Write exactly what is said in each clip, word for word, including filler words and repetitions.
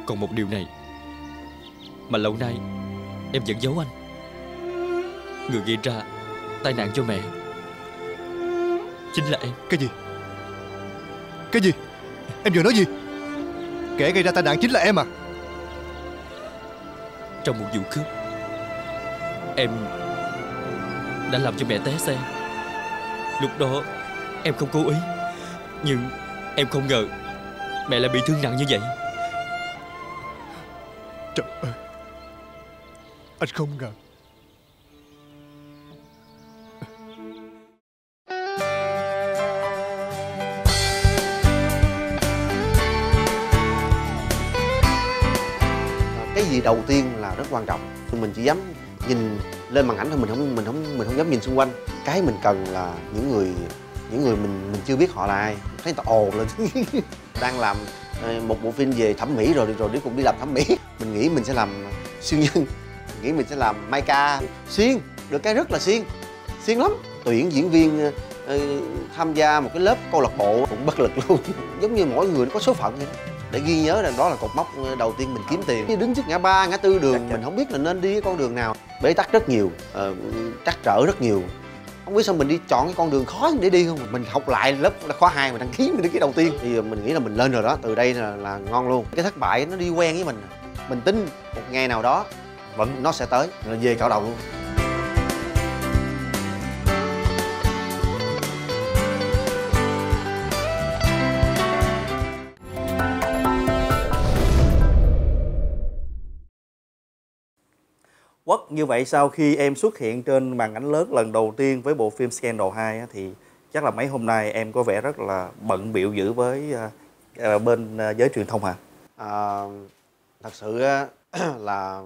Còn một điều này mà lâu nay em vẫn giấu anh. Người gây ra tai nạn cho mẹ chính là em. Cái gì? Cái gì? Em vừa nói gì? Kẻ gây ra tai nạn chính là em à? Trong một vụ cướp, em đã làm cho mẹ té xe. Lúc đó em không cố ý, nhưng em không ngờ mẹ lại bị thương nặng như vậy. Trời ơi, anh không ngờ. Cái gì đầu tiên là rất quan trọng. Mình chỉ dám nhìn lên màn ảnh thôi, mình không mình không mình không dám nhìn xung quanh. Cái mình cần là những người những người mình mình chưa biết họ là ai. Thấy người ta ồn lên. Đang làm một bộ phim về thẩm mỹ rồi rồi đi cùng đi làm thẩm mỹ. Mình nghĩ mình sẽ làm siêu nhân, mình nghĩ mình sẽ làm Mai Ca. Xuyên, được cái rất là xuyên, xuyên lắm. Tuyển diễn viên uh, tham gia một cái lớp câu lạc bộ cũng bất lực luôn. Giống như mỗi người nó có số phận vậy đó. Để ghi nhớ rằng đó là cột mốc đầu tiên mình kiếm tiền. Như đứng trước ngã ba, ngã tư đường, mình không biết là nên đi cái con đường nào. Bế tắc rất nhiều, uh, trắc trở rất nhiều. Không biết sao mình đi chọn cái con đường khó để đi không. Mình học lại lớp khóa hai mình đăng ký mình đăng ký đầu tiên. Thì mình nghĩ là mình lên rồi đó, từ đây là, là ngon luôn. Cái thất bại nó đi quen với mình. Mình tin một ngày nào đó vẫn nó sẽ tới, rồi về cạo đầu luôn. Quốc, như vậy sau khi em xuất hiện trên màn ảnh lớn lần đầu tiên với bộ phim Scandal hai á, thì chắc là mấy hôm nay em có vẻ rất là bận bịu dữ với uh, bên uh, giới truyền thông hả? À, thật sự là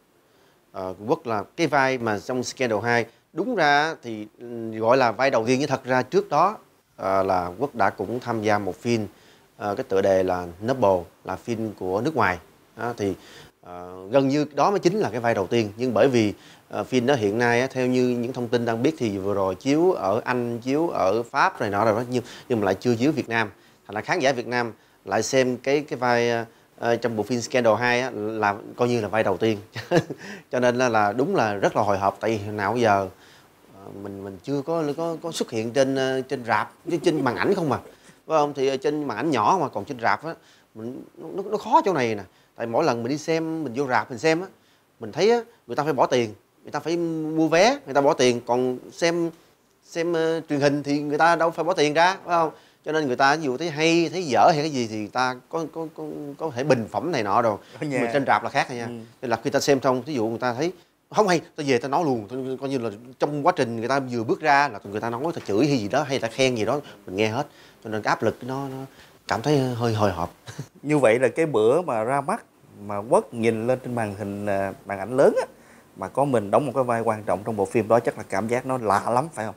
uh, Quốc là cái vai mà trong Scandal hai đúng ra thì gọi là vai đầu tiên, nhưng thật ra trước đó uh, là Quốc đã cũng tham gia một phim uh, cái tựa đề là Noble, là phim của nước ngoài. Đó, thì uh, gần như đó mới chính là cái vai đầu tiên. Nhưng bởi vì uh, phim đó hiện nay theo như những thông tin đang biết thì vừa rồi chiếu ở Anh, chiếu ở Pháp này nọ rồi đó, nhưng nhưng mà lại chưa chiếu Việt Nam. Thành ra khán giả Việt Nam lại xem cái cái vai uh, trong bộ phim Scandal hai á, là coi như là vai đầu tiên. Cho nên là, là đúng là rất là hồi hộp, tại vì nào giờ uh, mình mình chưa có có có xuất hiện trên uh, trên rạp, trên màn ảnh không mà, phải không? Thì trên màn ảnh nhỏ mà, còn trên rạp á mình nó, nó khó chỗ này nè. Tại mỗi lần mình đi xem, mình vô rạp mình xem á, mình thấy á, người ta phải bỏ tiền, người ta phải mua vé, người ta bỏ tiền. Còn xem xem uh, truyền hình thì người ta đâu phải bỏ tiền ra, phải không? Cho nên người ta ví dụ thấy hay, thấy dở hay cái gì thì người ta có có có có thể bình phẩm này nọ rồi. Nhưng mà trên rạp là khác rồi nha. Ừ. Nên là khi ta xem xong, ví dụ người ta thấy không hay, ta về ta nói luôn, ta coi như là trong quá trình người ta vừa bước ra là người ta nói, ta chửi hay gì đó, hay ta khen gì đó, mình nghe hết. Cho nên cái áp lực nó, nó cảm thấy hơi hồi hộp. Như vậy là cái bữa mà ra mắt mà Quốc nhìn lên trên màn hình màn ảnh lớn á, mà có mình đóng một cái vai quan trọng trong bộ phim đó, chắc là cảm giác nó lạ lắm phải không?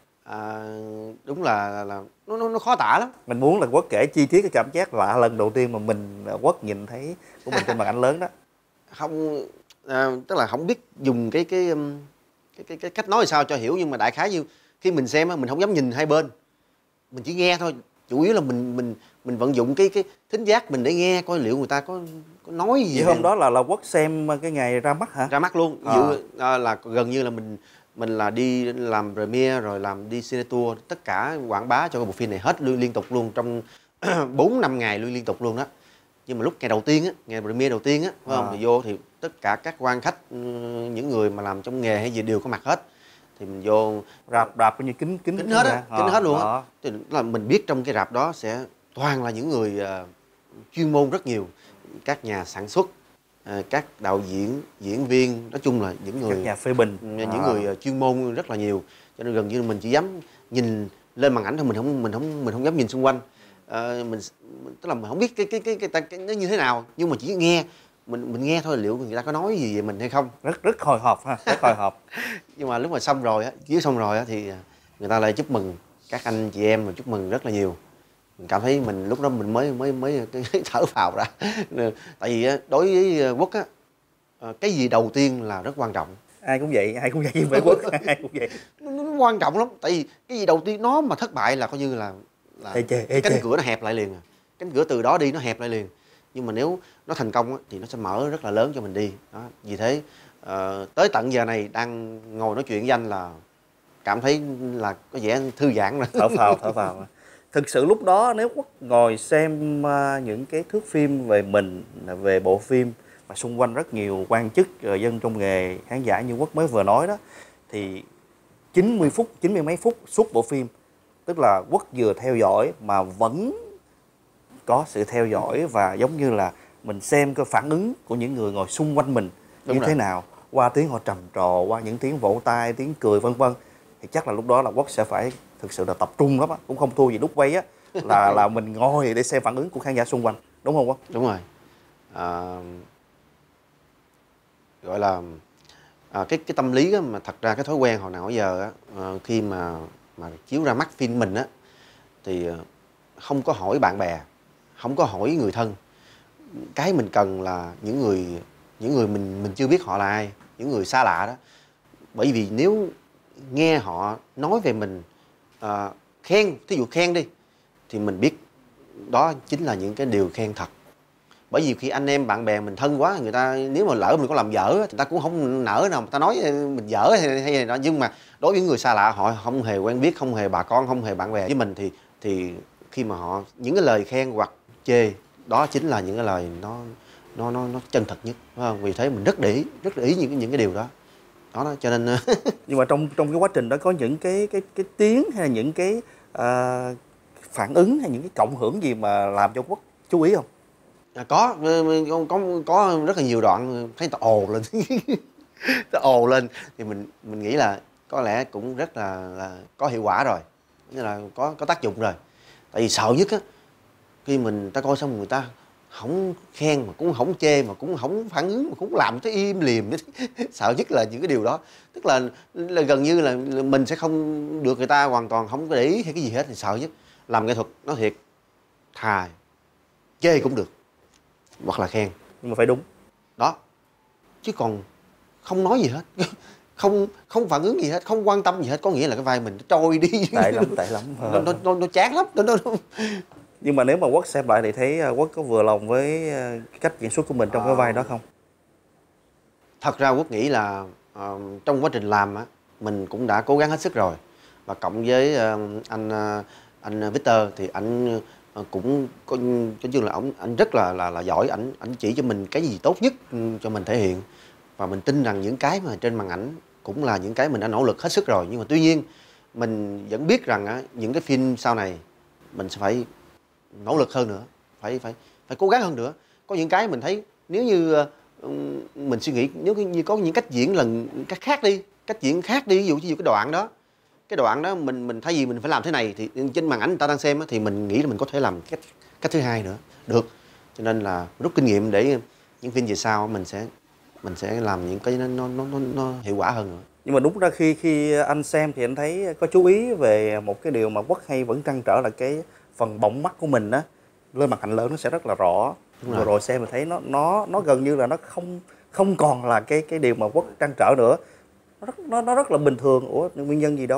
À, đúng là là nó, nó nó khó tả lắm. Mình muốn là Quốc kể chi tiết cái cảm giác lạ lần đầu tiên mà mình Quốc nhìn thấy của mình trên màn ảnh lớn đó. Không, à, tức là không biết dùng cái cái cái cái, cái cách nói sao cho hiểu, nhưng mà đại khái như khi mình xem á, mình không dám nhìn hai bên, mình chỉ nghe thôi. Chủ yếu là mình mình mình vận dụng cái cái thính giác mình để nghe coi liệu người ta có có nói gì. Vậy hôm đó là là Quốc xem cái ngày ra mắt hả? Ra mắt luôn. À. Dự à, là gần như là mình mình là đi làm premiere rồi làm đi cine tour, tất cả quảng bá cho cái bộ phim này hết liên tục luôn, trong bốn năm ngày luôn liên tục luôn đó. Nhưng mà lúc ngày đầu tiên á, ngày premiere đầu tiên á, phải không? À. Thì vô thì tất cả các quan khách, những người mà làm trong nghề hay gì đều có mặt hết. Thì mình vô rạp rạp coi như kín kín kín hết á, kín hết luôn á. Thì là mình biết trong cái rạp đó sẽ toàn là những người uh, chuyên môn rất nhiều, các nhà sản xuất, uh, các đạo diễn, diễn viên, nói chung là những người các nhà phê bình, những à. người uh, chuyên môn rất là nhiều. Cho nên gần như mình chỉ dám nhìn lên màn ảnh thôi, mình không mình không mình không dám nhìn xung quanh. Uh, mình, mình tức là mình không biết cái cái cái, cái, cái, cái nó như thế nào, nhưng mà chỉ nghe mình mình nghe thôi, liệu người ta có nói gì về mình hay không. Rất rất hồi hộp ha, rất hồi hộp. Nhưng mà lúc mà xong rồi á, chiếu xong rồi á, thì người ta lại chúc mừng, các anh chị em mà chúc mừng rất là nhiều. Mình cảm thấy mình lúc đó mình mới mới mới thở phào ra. Tại vì đối với Quốc á, cái gì đầu tiên là rất quan trọng. Ai cũng vậy, ai cũng vậy với Quốc, ai cũng vậy. Nó, nó quan trọng lắm, tại vì cái gì đầu tiên nó mà thất bại là coi như là, là ê chê, ê cánh chê. cửa nó hẹp lại liền. Cánh cửa từ đó đi nó hẹp lại liền. nhưng mà nếu nó thành công á, thì nó sẽ mở rất là lớn cho mình đi đó. Vì thế uh, tới tận giờ này đang ngồi nói chuyện với anh là cảm thấy là có vẻ thư giãn rồi. Thở phào, thở phào. Thực sự lúc đó nếu Quốc ngồi xem uh, những cái thước phim về mình, về bộ phim và xung quanh rất nhiều quan chức, uh, dân trong nghề, khán giả như Quốc mới vừa nói đó, thì chín mươi phút, chín mươi mấy phút suốt bộ phim, tức là Quốc vừa theo dõi mà vẫn có sự theo dõi, và giống như là mình xem cái phản ứng của những người ngồi xung quanh mình Đúng như rồi. thế nào, qua tiếng họ trầm trồ, qua những tiếng vỗ tay, tiếng cười vân vân, thì chắc là lúc đó là Quốc sẽ phải thực sự là tập trung lắm á, cũng không thua gì lúc quay á, là là mình ngồi để xem phản ứng của khán giả xung quanh, đúng không Quốc? Đúng rồi. À, gọi là à, cái cái tâm lý á, mà thật ra cái thói quen hồi nào giờ á, à, khi mà mà chiếu ra mắt phim mình á thì không có hỏi bạn bè, không có hỏi người thân. Cái mình cần là những người những người mình mình chưa biết họ là ai, những người xa lạ đó. Bởi vì nếu nghe họ nói về mình, à, khen, thí dụ khen đi, thì mình biết đó chính là những cái điều khen thật. Bởi vì khi anh em bạn bè mình thân quá, người ta nếu mà lỡ mình có làm dở thì người ta cũng không nỡ nào người ta nói mình dở hay hay đó. Nhưng mà đối với người xa lạ, họ không hề quen biết, không hề bà con, không hề bạn bè với mình, thì thì khi mà họ những cái lời khen hoặc chê, đó chính là những cái lời nó nó nó nó chân thật nhất, phải không? Vì thế mình rất để ý, rất để ý những những cái điều đó. Đó, đó cho nên Nhưng mà trong trong cái quá trình đó có những cái cái cái tiếng hay là những cái uh, phản ứng hay những cái cộng hưởng gì mà làm cho Quốc chú ý không? À, có, có có rất là nhiều đoạn thấy ta ồ lên ta ồ lên thì mình mình nghĩ là có lẽ cũng rất là, là có hiệu quả rồi, như là có có tác dụng rồi. Tại vì sợ nhất á, khi mình ta coi xong người ta không khen mà cũng không chê mà cũng không phản ứng mà cũng làm tới im lìm, sợ nhất là những cái điều đó. Tức là, là gần như là mình sẽ không được người ta hoàn toàn không có để ý hay cái gì hết, thì sợ nhất. Làm nghệ thuật nói thiệt, thà chê cũng được hoặc là khen, Nhưng mà phải đúng đó, chứ còn không nói gì hết, không không phản ứng gì hết, không quan tâm gì hết, có nghĩa là cái vai mình nó trôi đi. tệ lắm, tệ lắm. nó, nó, nó, nó chán lắm. Nó, nó, nó. Nhưng mà nếu mà Quốc xem lại thì thấy Quốc có vừa lòng với cái cách diễn xuất của mình trong à. cái vai đó không? Thật ra Quốc nghĩ là uh, trong quá trình làm á, mình cũng đã cố gắng hết sức rồi, và cộng với uh, anh uh, anh Victor thì anh uh, cũng có cái chương là ông anh rất là là là giỏi, ảnh ảnh chỉ cho mình cái gì tốt nhất cho mình thể hiện, và mình tin rằng những cái mà trên màn ảnh cũng là những cái mình đã nỗ lực hết sức rồi. Nhưng mà tuy nhiên mình vẫn biết rằng á, những cái phim sau này mình sẽ phải nỗ lực hơn nữa, phải phải phải cố gắng hơn nữa. Có những cái mình thấy nếu như uh, mình suy nghĩ, nếu như có những cách diễn lần cách khác đi, cách diễn khác đi, ví dụ như cái đoạn đó, cái đoạn đó mình mình thay vì mình phải làm thế này thì trên màn ảnh người ta đang xem á, thì mình nghĩ là mình có thể làm cách cách thứ hai nữa được. Cho nên là rút kinh nghiệm để những phim về sau mình sẽ mình sẽ làm những cái nó nó nó, nó hiệu quả hơn nữa. Nhưng mà đúng ra khi khi anh xem thì anh thấy có chú ý về một cái điều mà Quốc hay vẫn trăn trở là cái phần bọng mắt của mình á, lên màn ảnh lớn nó sẽ rất là rõ. Vừa rồi. rồi xem mình thấy nó nó nó gần như là nó không không còn là cái cái điều mà Quốc trăn trở nữa. Nó rất nó, nó rất là bình thường. Ủa nguyên nhân gì đâu?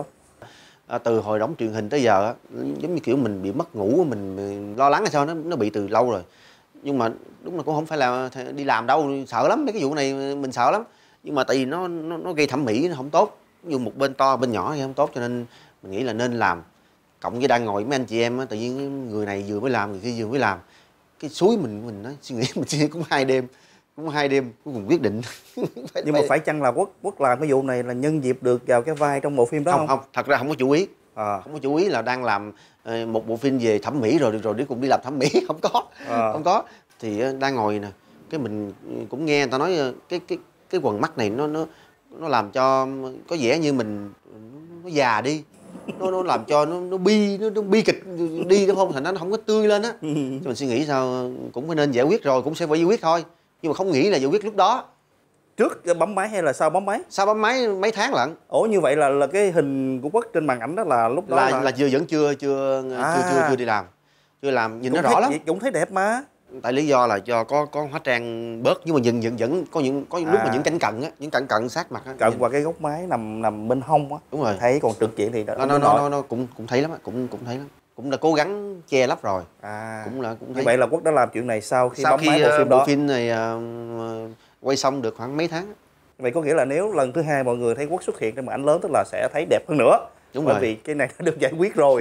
À, từ hồi đóng truyền hình tới giờ á, giống như kiểu mình bị mất ngủ, mình, mình lo lắng hay sao, nó nó bị từ lâu rồi. Nhưng mà đúng là cũng không phải là đi làm đâu, sợ lắm mấy cái vụ này, mình sợ lắm. Nhưng mà tại vì nó nó, nó gây thẩm mỹ, nó không tốt. Ví dụ một bên to bên nhỏ thì không tốt, cho nên mình nghĩ là nên làm. Cộng với đang ngồi với mấy anh chị em á, tự nhiên người này vừa mới làm, người kia vừa mới làm, cái suối mình mình nó suy nghĩ mình suy nghĩ cũng hai đêm cũng hai đêm cuối cùng quyết định. phải, Nhưng mà phải chăng là Quốc Quốc làm cái vụ này là nhân dịp được vào cái vai trong bộ phim đó không? Không, không, thật ra không có chú ý. À. Không có chú ý là đang làm uh, một bộ phim về thẩm mỹ rồi rồi đi cùng đi làm thẩm mỹ, không có. À. Không có. Thì uh, đang ngồi nè, cái mình cũng nghe người ta nói uh, cái cái cái quần mắt này nó nó nó làm cho có vẻ như mình nó già đi. Nó nó làm cho nó nó bi nó, nó bi kịch đi, đúng không? Thành nó không có tươi lên á. Cho mình suy nghĩ sao cũng phải nên giải quyết rồi, cũng sẽ phải giải quyết thôi. Nhưng mà không nghĩ là giải quyết lúc đó. Trước bấm máy hay là sau bấm máy? Sau bấm máy mấy tháng lận. Ủa như vậy là là cái hình của Quốc trên màn ảnh đó là lúc đó là là, là chưa vẫn chưa chưa à. chưa chưa chưa đi làm. Chưa làm nhìn cũng nó rõ lắm. Cũng thấy đẹp mà. Tại lý do là do có có hóa trang bớt, nhưng mà vẫn vẫn vẫn có những có những à. lúc mà những cảnh cận á, những cảnh cận sát mặt á, cận qua cái góc máy nằm nằm bên hông á. Đúng rồi. Thấy còn trực diện thì nó nó nó, nó nó cũng cũng thấy lắm á, cũng cũng thấy lắm. cũng đã cố gắng che lấp rồi. À, cũng là cũng như thấy... vậy là Quốc đã làm chuyện này sau khi sau bấm khi máy bộ phim bộ đó. phim này uh, quay xong được khoảng mấy tháng. Vậy có nghĩa là nếu lần thứ hai mọi người thấy Quốc xuất hiện trên màn ảnh lớn tức là sẽ thấy đẹp hơn nữa. Đúng bởi rồi. vì cái này đã được giải quyết rồi.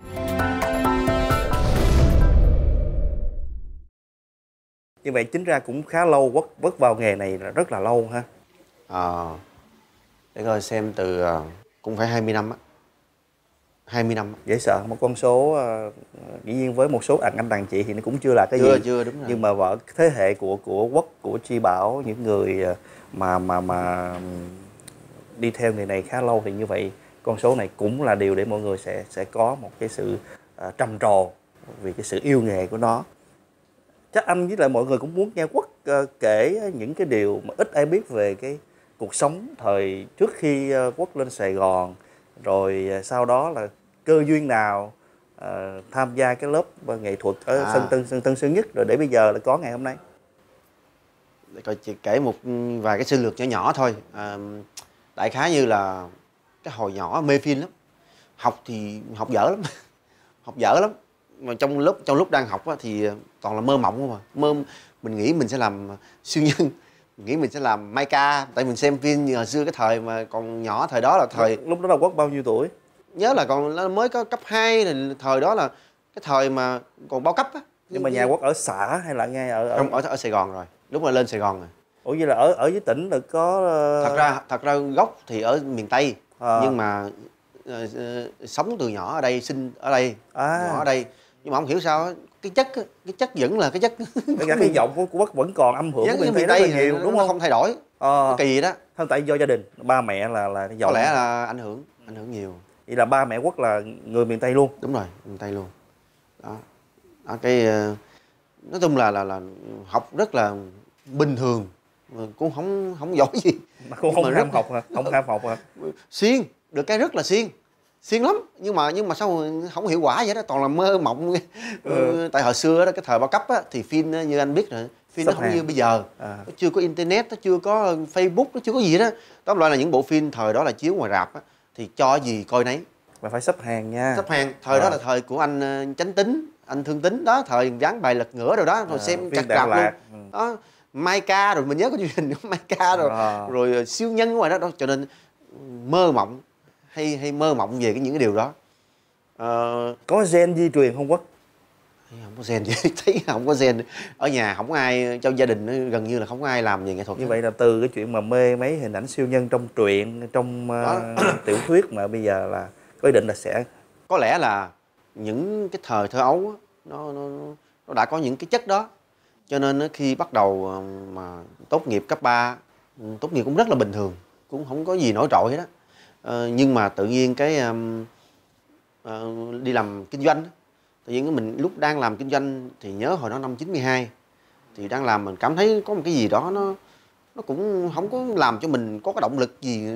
Như vậy chính ra cũng khá lâu, Quốc bước vào nghề này là rất là lâu ha. Ờ, để coi xem từ uh, cũng phải hai mươi năm á. hai mươi năm. Dễ sợ một con số uh, dĩ nhiên với một số đàn anh đàn chị thì nó cũng chưa là cái chưa, gì. Chưa, đúng rồi. Nhưng mà vợ thế hệ của của Quốc, của Chi Bảo, những người mà mà mà đi theo nghề này khá lâu thì như vậy con số này cũng là điều để mọi người sẽ sẽ có một cái sự uh, trầm trồ vì cái sự yêu nghề của nó. Chắc anh với lại mọi người cũng muốn nghe Quốc uh, kể những cái điều mà ít ai biết về cái cuộc sống thời trước khi uh, Quốc lên Sài Gòn, rồi uh, sau đó là cơ duyên nào uh, tham gia cái lớp uh, nghệ thuật ở à. sân Tân, sân Tân Sơn Nhất, rồi để bây giờ là có ngày hôm nay. Để coi chị kể một vài cái sơ lược nhỏ nhỏ thôi. À, đại khái như là cái hồi nhỏ mê phim lắm, học thì học dở lắm, học dở lắm. Mà trong lúc trong lúc đang học á, thì toàn là mơ mộng không mà mơ. Mình nghĩ mình sẽ làm siêu nhân, mình nghĩ mình sẽ làm Mai-ca, tại mình xem phim như hồi xưa cái thời mà còn nhỏ, thời đó là thời lúc, lúc đó là Quốc bao nhiêu tuổi? Nhớ là còn mới có cấp hai, thì thời đó là cái thời mà còn bao cấp á. Nhưng mà nhà Quốc ở xã hay là ngay ở, ở... Không, ở ở Sài Gòn rồi, lúc mà lên Sài Gòn rồi. Ủa vậy là ở ở dưới tỉnh là có uh... thật ra thật ra gốc thì ở miền Tây, à. nhưng mà uh, uh, sống từ nhỏ ở đây, sinh ở đây, à. nhỏ ở đây, nhưng mà không hiểu sao cái chất cái chất vẫn là cái chất cái, cái giọng của Quốc vẫn còn âm hưởng của miền Tây rất là nhiều, nó, đúng nó không? không thay đổi. à. Kỳ vậy đó. Không, tại do gia đình ba mẹ là là cái giọng. Có lẽ là ảnh hưởng ảnh hưởng nhiều. Vậy là ba mẹ Quốc là người miền Tây luôn? Đúng rồi, miền Tây luôn. Đó, đó cái uh, nói chung là là là học rất là bình thường, cũng không không giỏi gì. Mà cũng không ham rất... học hả? Không ham học hả? Siêng, được cái rất là siêng, siêng lắm, nhưng mà nhưng mà sao không hiệu quả vậy đó, toàn là mơ mộng. ừ. Tại hồi xưa đó, cái thời bao cấp á, thì phim như anh biết rồi, phim Sắp nó không hàng. như bây giờ. à. Nó chưa có internet, nó chưa có Facebook, nó chưa có gì đó. Tóm lại là những bộ phim thời đó là chiếu ngoài rạp á, thì cho gì coi nấy. Mà phải sắp hàng nha. Sắp hàng, thời à. đó là thời của anh Chánh Tính, anh Thương Tính đó, thời dán bài lật ngửa rồi đó, rồi à, xem chặt rạp luôn. Ừ. Đó, Mai-ca, rồi mình nhớ có chương trình Mai-ca rồi, à. rồi siêu nhân ở ngoài đó, đó, cho nên mơ mộng hay hay mơ mộng về cái những cái điều đó. Uh, có gen di truyền không Quốc? Không có gen gì, thấy không có gen. Ở nhà không có ai, trong gia đình gần như là không có ai làm về nghệ thuật. Như vậy là từ cái chuyện mà mê mấy hình ảnh siêu nhân trong truyện, trong uh, tiểu thuyết mà bây giờ là có ý định là sẽ... Có lẽ là những cái thời thơ ấu á, nó, nó, nó đã có những cái chất đó. Cho nên khi bắt đầu mà tốt nghiệp cấp ba, tốt nghiệp cũng rất là bình thường, cũng không có gì nổi trội hết đó. Ờ, nhưng mà tự nhiên cái um, uh, đi làm kinh doanh, tự nhiên mình lúc đang làm kinh doanh thì nhớ hồi đó năm chín mươi hai thì đang làm, mình cảm thấy có một cái gì đó nó nó cũng không có làm cho mình có cái động lực gì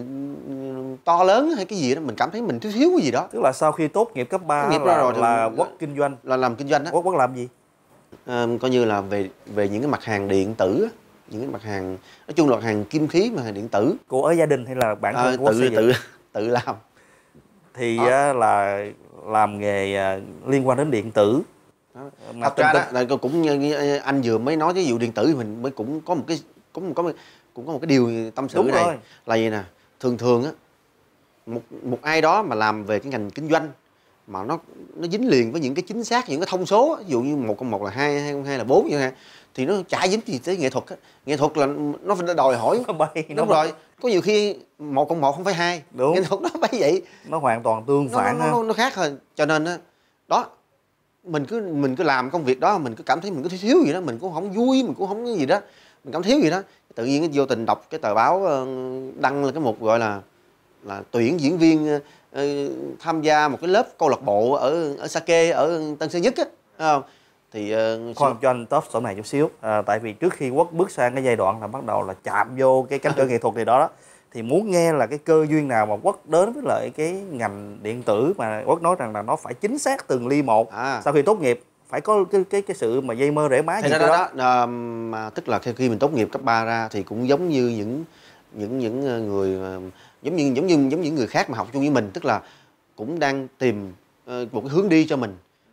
to lớn hay cái gì đó, mình cảm thấy mình thiếu thiếu cái gì đó. Tức là sau khi tốt nghiệp cấp ba nghiệp là, rồi là Quốc kinh doanh, là làm kinh doanh đó. Quốc Quốc làm gì? À, coi như là về về những cái mặt hàng điện tử, những cái mặt hàng nói chung là mặt hàng kim khí mà hàng điện tử. Cô ở gia đình hay là bản thân à, Quốc tự tự tự làm? Thì à. là làm nghề liên quan đến điện tử. Mà thật ra đó là cũng như anh vừa mới nói cái vụ điện tử, mình mới cũng có một cái cũng có cũng có một cái điều tâm sự. Đúng này rồi. Là gì nè, thường thường á một một ai đó mà làm về cái ngành kinh doanh mà nó nó dính liền với những cái chính xác, những cái thông số, ví dụ như một cộng một là hai, hai cộng hai là bốn như thế, thì nó chả dính gì tới nghệ thuật á. Nghệ thuật là nó phải đòi hỏi. Nó bay, nó đúng bay. Rồi, có nhiều khi một cộng một không phải hai. Đúng. Nghệ thuật nó phải vậy. Nó hoàn toàn tương phản. Nó, nó, nó, nó khác hơn. Cho nên á, đó, mình cứ mình cứ làm công việc đó, mình cứ cảm thấy mình cứ thiếu gì đó, mình cũng không vui, mình cũng không cái gì đó, mình cảm thiếu gì đó. Tự nhiên cái vô tình đọc cái tờ báo đăng là cái một gọi là là tuyển diễn viên uh, tham gia một cái lớp câu lạc bộ ở ở Sake ở Tân Sơn Nhất á, không? Thì uh, khoan cho anh top số này chút xíu, à, tại vì trước khi Quốc bước sang cái giai đoạn là bắt đầu là chạm vô cái cánh cửa nghệ thuật này đó, đó thì muốn nghe là cái cơ duyên nào mà Quốc đến với lại cái ngành điện tử mà Quốc nói rằng là nó phải chính xác từng ly một. À. Sau khi tốt nghiệp phải có cái cái cái sự mà dây mơ rễ má gì đó, đó, đó. đó. Uh, mà tức là khi mình tốt nghiệp cấp ba ra thì cũng giống như những những những người uh, giống như giống như giống những người khác mà học chung với mình, tức là cũng đang tìm uh, một cái hướng đi cho mình.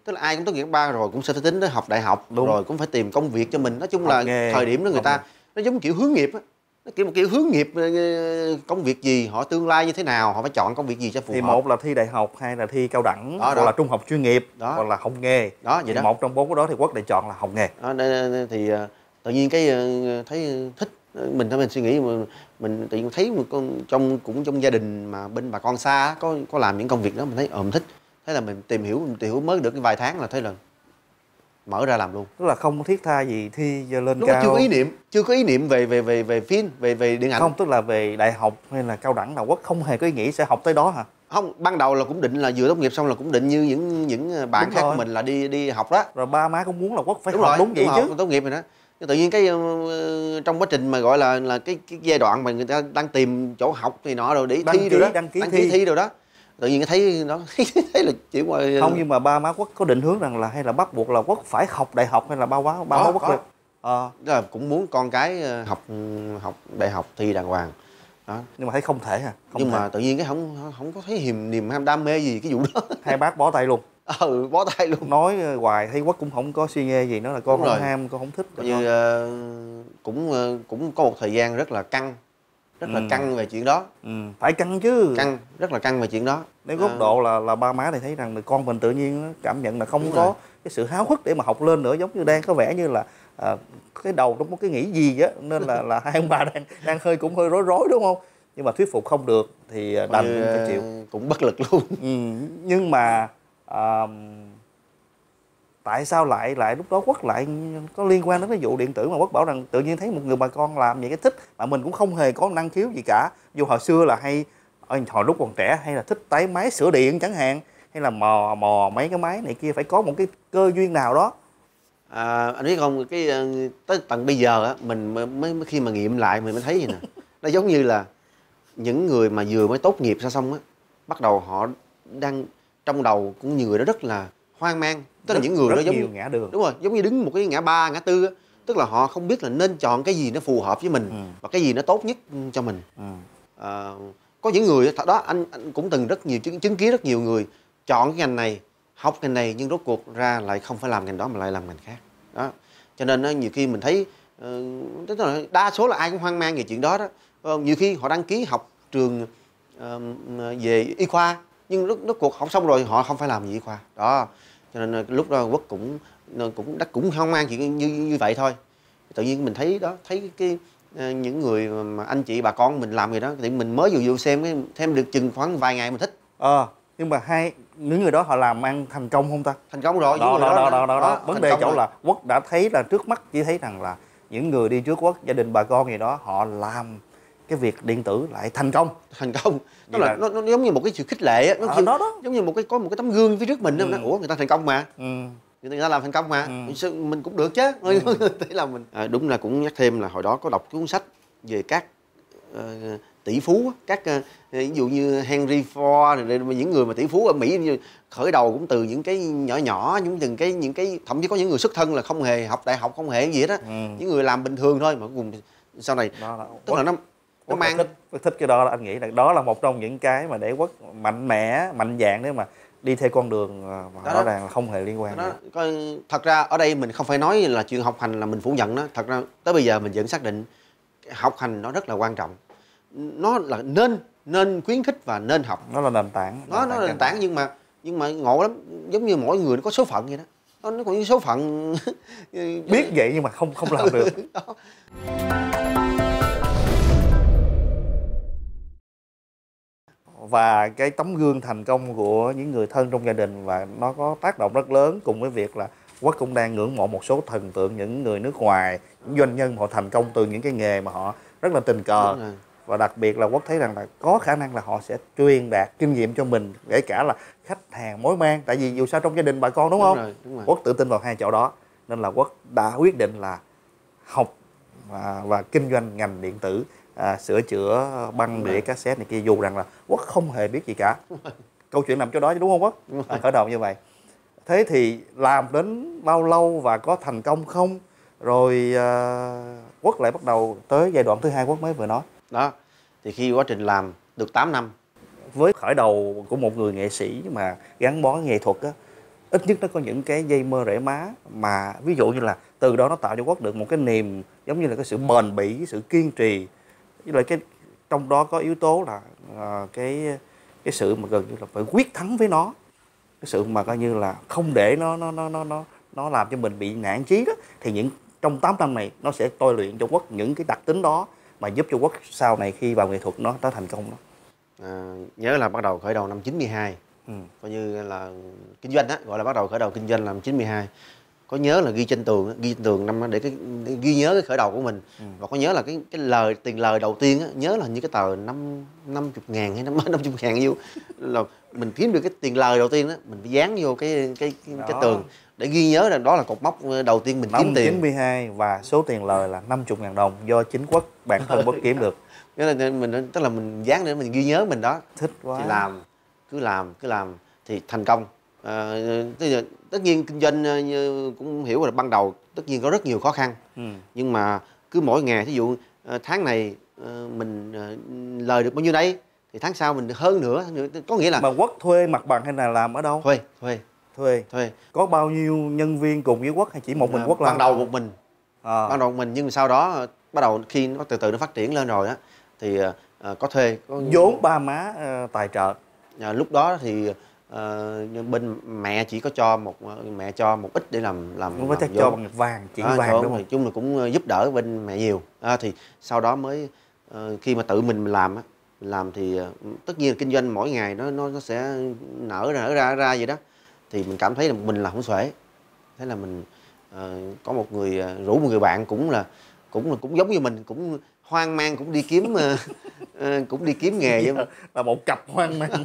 tức là ai cũng tốt nghiệp cấp ba rồi cũng sẽ phải tính tới học đại học. Đúng. Rồi cũng phải tìm công việc cho mình. Nói chung học là nghề. thời điểm đó người ta nghề. nó giống kiểu hướng nghiệp á, nó kiểu một kiểu hướng nghiệp, công việc gì, họ tương lai như thế nào, họ phải chọn công việc gì cho phù thì hợp. Một là thi đại học, hai là thi cao đẳng, đó, hoặc đó. là trung học chuyên nghiệp, đó. hoặc là học nghề. Đó vậy thì đó. Một trong bốn cái đó thì Quốc lại chọn là học nghề. Đó, thì tự nhiên cái thấy thích, mình thấy mình suy nghĩ mình, mình tự nhiên thấy một con trong cũng trong gia đình mà bên bà con xa có có làm những công việc đó, mình thấy ồm thích, thế là mình tìm hiểu mình tìm hiểu mới được cái vài tháng là thấy là mở ra làm luôn. Tức là không thiết tha gì thi lên Lúc cao. đó chưa có ý niệm, chưa có ý niệm về về về về phim, về về điện ảnh. Không, tức là về đại học hay là cao đẳng là Quốc không hề có ý nghĩ sẽ học tới đó hả? Không, ban đầu là cũng định là vừa tốt nghiệp xong là cũng định như những những bạn Đúng khác rồi. của mình là đi đi học đó. Rồi ba má cũng muốn là Quốc phải Đúng học rồi, đúng vậy đúng chứ. học, tốt nghiệp rồi đó. Nhưng tự nhiên cái uh, trong quá trình mà gọi là là cái, cái giai đoạn mà người ta đang tìm chỗ học thì nọ rồi để Đăng thi ký, rồi đó, đăng ký đăng thi. ký thi rồi đó. Tự nhiên thấy nó thấy là chuyển qua Không, nhưng mà ba má Quốc có định hướng rằng là hay là bắt buộc là Quốc phải học đại học, hay là ba má ba má Có, Quốc có. là ờ. Tức là cũng muốn con cái học học đại học thi đàng hoàng đó. Nhưng mà thấy không thể hả? Không Nhưng thể. mà tự nhiên cái không không có thấy hiềm niềm ham đam mê gì cái vụ đó. Hai bác bó tay luôn. Ừ, bó tay luôn. Nói hoài thấy Quốc cũng không có suy nghĩ gì, nó là con Đúng không rồi. ham, con không thích. Coi như uh, cũng uh, cũng có một thời gian rất là căng, rất là Ừ. căng về chuyện đó. Ừ, phải căng chứ. Căng, rất là căng về chuyện đó. Nếu góc À, độ là là ba má thì thấy rằng là con mình tự nhiên nó cảm nhận là không Đúng có rồi. cái sự háo hức để mà học lên nữa, giống như đang có vẻ như là à, cái đầu trong một cái nghĩ gì á, nên là là hai ông bà đang đang hơi cũng hơi rối rối đúng không? Nhưng mà thuyết phục không được thì coi đành như, phải chịu. cũng bất lực luôn. Ừ, nhưng mà à, tại sao lại lại lúc đó Quốc lại có liên quan đến cái vụ điện tử mà Quốc bảo rằng tự nhiên thấy một người bà con làm vậy cái thích mà mình cũng không hề có năng khiếu gì cả. Dù hồi xưa là hay hồi lúc còn trẻ hay là thích tái máy sửa điện chẳng hạn, hay là mò mò mấy cái máy này kia, phải có một cái cơ duyên nào đó. À, anh biết không, cái tới tận bây giờ á, mình mới, mới khi mà nghiệm lại mình mới thấy vậy nè. Nó giống như là những người mà vừa mới tốt nghiệp ra xong á, bắt đầu họ đang trong đầu cũng nhiều người đó rất là hoang mang. Tức là Rất- những người rất đó giống nhiều ngã đường. đúng rồi, giống như đứng một cái ngã ba ngã tư á, tức là họ không biết là nên chọn cái gì nó phù hợp với mình Ừ. và cái gì nó tốt nhất cho mình. Ừ. À, có những người thật đó, anh, anh cũng từng rất nhiều chứng, chứng kiến rất nhiều người chọn cái ngành này, học ngành này nhưng rốt cuộc ra lại không phải làm ngành đó mà lại làm ngành khác đó. Cho nên đó, nhiều khi mình thấy uh, tức là đa số là ai cũng hoang mang về chuyện đó đó. Ờ, nhiều khi họ đăng ký học trường uh, về y khoa nhưng lúc rốt cuộc học xong rồi họ không phải làm gì y khoa đó. Cho nên lúc đó Quốc cũng cũng đắc cũng hoang mang chuyện như như vậy thôi. Tự nhiên mình thấy đó, thấy cái những người mà anh chị bà con mình làm gì đó thì mình mới vừa vừa xem cái thêm được chừng khoảng vài ngày mình thích. Ờ, nhưng mà hai những người đó họ làm ăn thành công không ta? Thành công rồi. Đó, những người đó, đó, đó, đó, đó. Vấn thành đề công chỗ rồi. là Quốc đã thấy là trước mắt chỉ thấy rằng là những người đi trước Quốc, gia đình bà con gì đó, họ làm cái việc điện tử lại thành công. Thành công nó Vậy là, là- nó, nó giống như một cái sự khích lệ á, nó Ờ, kiểu- đó, đó. giống như một cái có một cái tấm gương phía trước mình đó. Ừ. Nó, ủa người ta thành công mà, Ừ. người ta làm thành công mà, Ừ. sao mình cũng được chứ. Thế là mình à, đúng là cũng nhắc thêm là hồi đó có đọc cuốn sách về các uh, tỷ phú á, các uh, ví dụ như Henry Ford rồi những người mà tỷ phú ở Mỹ như khởi đầu cũng từ những cái nhỏ nhỏ, những từng cái những cái thậm chí có những người xuất thân là không hề học đại học, không hề gì hết á. Ừ. Những người làm bình thường thôi mà cùng sau này Đó là tức là nó nó Quốc mang thích, Quốc thích cái đó là anh nghĩ là đó là một trong những cái mà để Quốc mạnh mẽ, mạnh dạn để mà đi theo con đường mà Đó rõ đó. ràng là không hề liên quan. đó. gì. Coi, thật ra ở đây mình không phải nói là chuyện học hành là mình phủ nhận đó. Thật ra tới bây giờ mình vẫn xác định học hành nó rất là quan trọng, nó là nên nên khuyến khích và nên học. Nó là nền tảng. Nó nó là nền tảng nhưng mà nhưng mà ngộ lắm, giống như mỗi người nó có số phận vậy đó. Nó, nó còn những số phận Biết vậy nhưng mà không không làm được. đó. Và cái tấm gương thành công của những người thân trong gia đình và nó có tác động rất lớn cùng với việc là Quốc cũng đang ngưỡng mộ một số thần tượng, những người nước ngoài, những doanh nhân họ thành công từ những cái nghề mà họ rất là tình cờ. Đúng rồi. Và đặc biệt là Quốc thấy rằng là có khả năng là họ sẽ truyền đạt kinh nghiệm cho mình, kể cả là khách hàng mối mang, tại vì dù sao trong gia đình bà con đúng, Đúng không? rồi, đúng rồi. Quốc tự tin vào hai chỗ đó nên là Quốc đã quyết định là học và, và kinh doanh ngành điện tử, à, sửa chữa băng đĩa cassette này kia, dù rằng là Quốc không hề biết gì cả. Câu chuyện nằm chỗ đó chứ đúng không Quốc? À, khởi đầu như vậy. Thế thì làm đến bao lâu và có thành công không? Rồi à, Quốc lại bắt đầu tới giai đoạn thứ hai Quốc mới vừa nói. Đó thì khi quá trình làm được tám năm Với khởi đầu của một người nghệ sĩ mà gắn bó nghệ thuật á, ít nhất nó có những cái dây mơ rễ má mà ví dụ như là từ đó nó tạo cho Quốc được một cái niềm giống như là cái sự bền bỉ, cái sự kiên trì, với lại cái trong đó có yếu tố là uh, cái cái sự mà gần như là phải quyết thắng với nó, cái sự mà coi như là không để nó nó nó nó nó nó làm cho mình bị nản chí đó. Thì những trong tám năm này nó sẽ tôi luyện cho Quốc những cái đặc tính đó mà giúp cho Quốc sau này khi vào nghệ thuật nó nó thành công đó. À, nhớ là bắt đầu khởi đầu năm chín mươi hai, ừ. coi như là kinh doanh á, gọi là bắt đầu khởi đầu kinh doanh là năm chín mươi hai. Có nhớ là ghi trên tường, ghi trên tường năm để cái để ghi nhớ cái khởi đầu của mình. ừ. Và có nhớ là cái cái lời tiền lời đầu tiên á, nhớ là như cái tờ năm năm chục ngàn hay năm năm chục ngàn nhiêu là mình kiếm được cái tiền lời đầu tiên đó, mình phải dán vô cái cái cái, cái tường để ghi nhớ rằng đó là cột mốc đầu tiên mình kiếm tiền. Năm chín mươi hai và số tiền lời là năm mươi ngàn đồng do chính Quốc bản thân Quốc kiếm được. Nghĩa là mình tức là mình dán để mình ghi nhớ mình đó. Thích quá. Thì làm, cứ làm, cứ làm thì thành công. À, tất nhiên kinh doanh như cũng hiểu là ban đầu tất nhiên có rất nhiều khó khăn. ừ. Nhưng mà cứ mỗi ngày, ví dụ tháng này mình lời được bao nhiêu đây thì tháng sau mình được hơn nữa, có nghĩa là. Mà Quốc thuê mặt bằng hay là làm ở đâu? Thuê, thuê. Thuê. Thuê. Có bao nhiêu nhân viên cùng với Quốc hay chỉ một mình Quốc làm? Ban đầu một mình. À. Ban đầu một mình nhưng sau đó bắt đầu khi nó từ từ nó phát triển lên rồi á thì uh, có thuê, có vốn ba má uh, tài trợ. À, lúc đó thì uh, bên mẹ chỉ có cho một mẹ cho một ít để làm làm. Không có chắc cho bằng vàng, chỉ à, vàng đúng không? Chung là cũng giúp đỡ bên mẹ nhiều. À, thì sau đó mới uh, khi mà tự mình làm á, mình làm thì uh, tất nhiên là kinh doanh mỗi ngày nó nó nó sẽ nở ra nở ra ra vậy đó. Thì mình cảm thấy là mình là không xuể. Thế là mình uh, có một người uh, rủ một người bạn cũng là cũng là cũng giống như mình, cũng hoang mang, cũng đi kiếm uh, uh, cũng đi kiếm nghề vậy. Là một cặp hoang mang.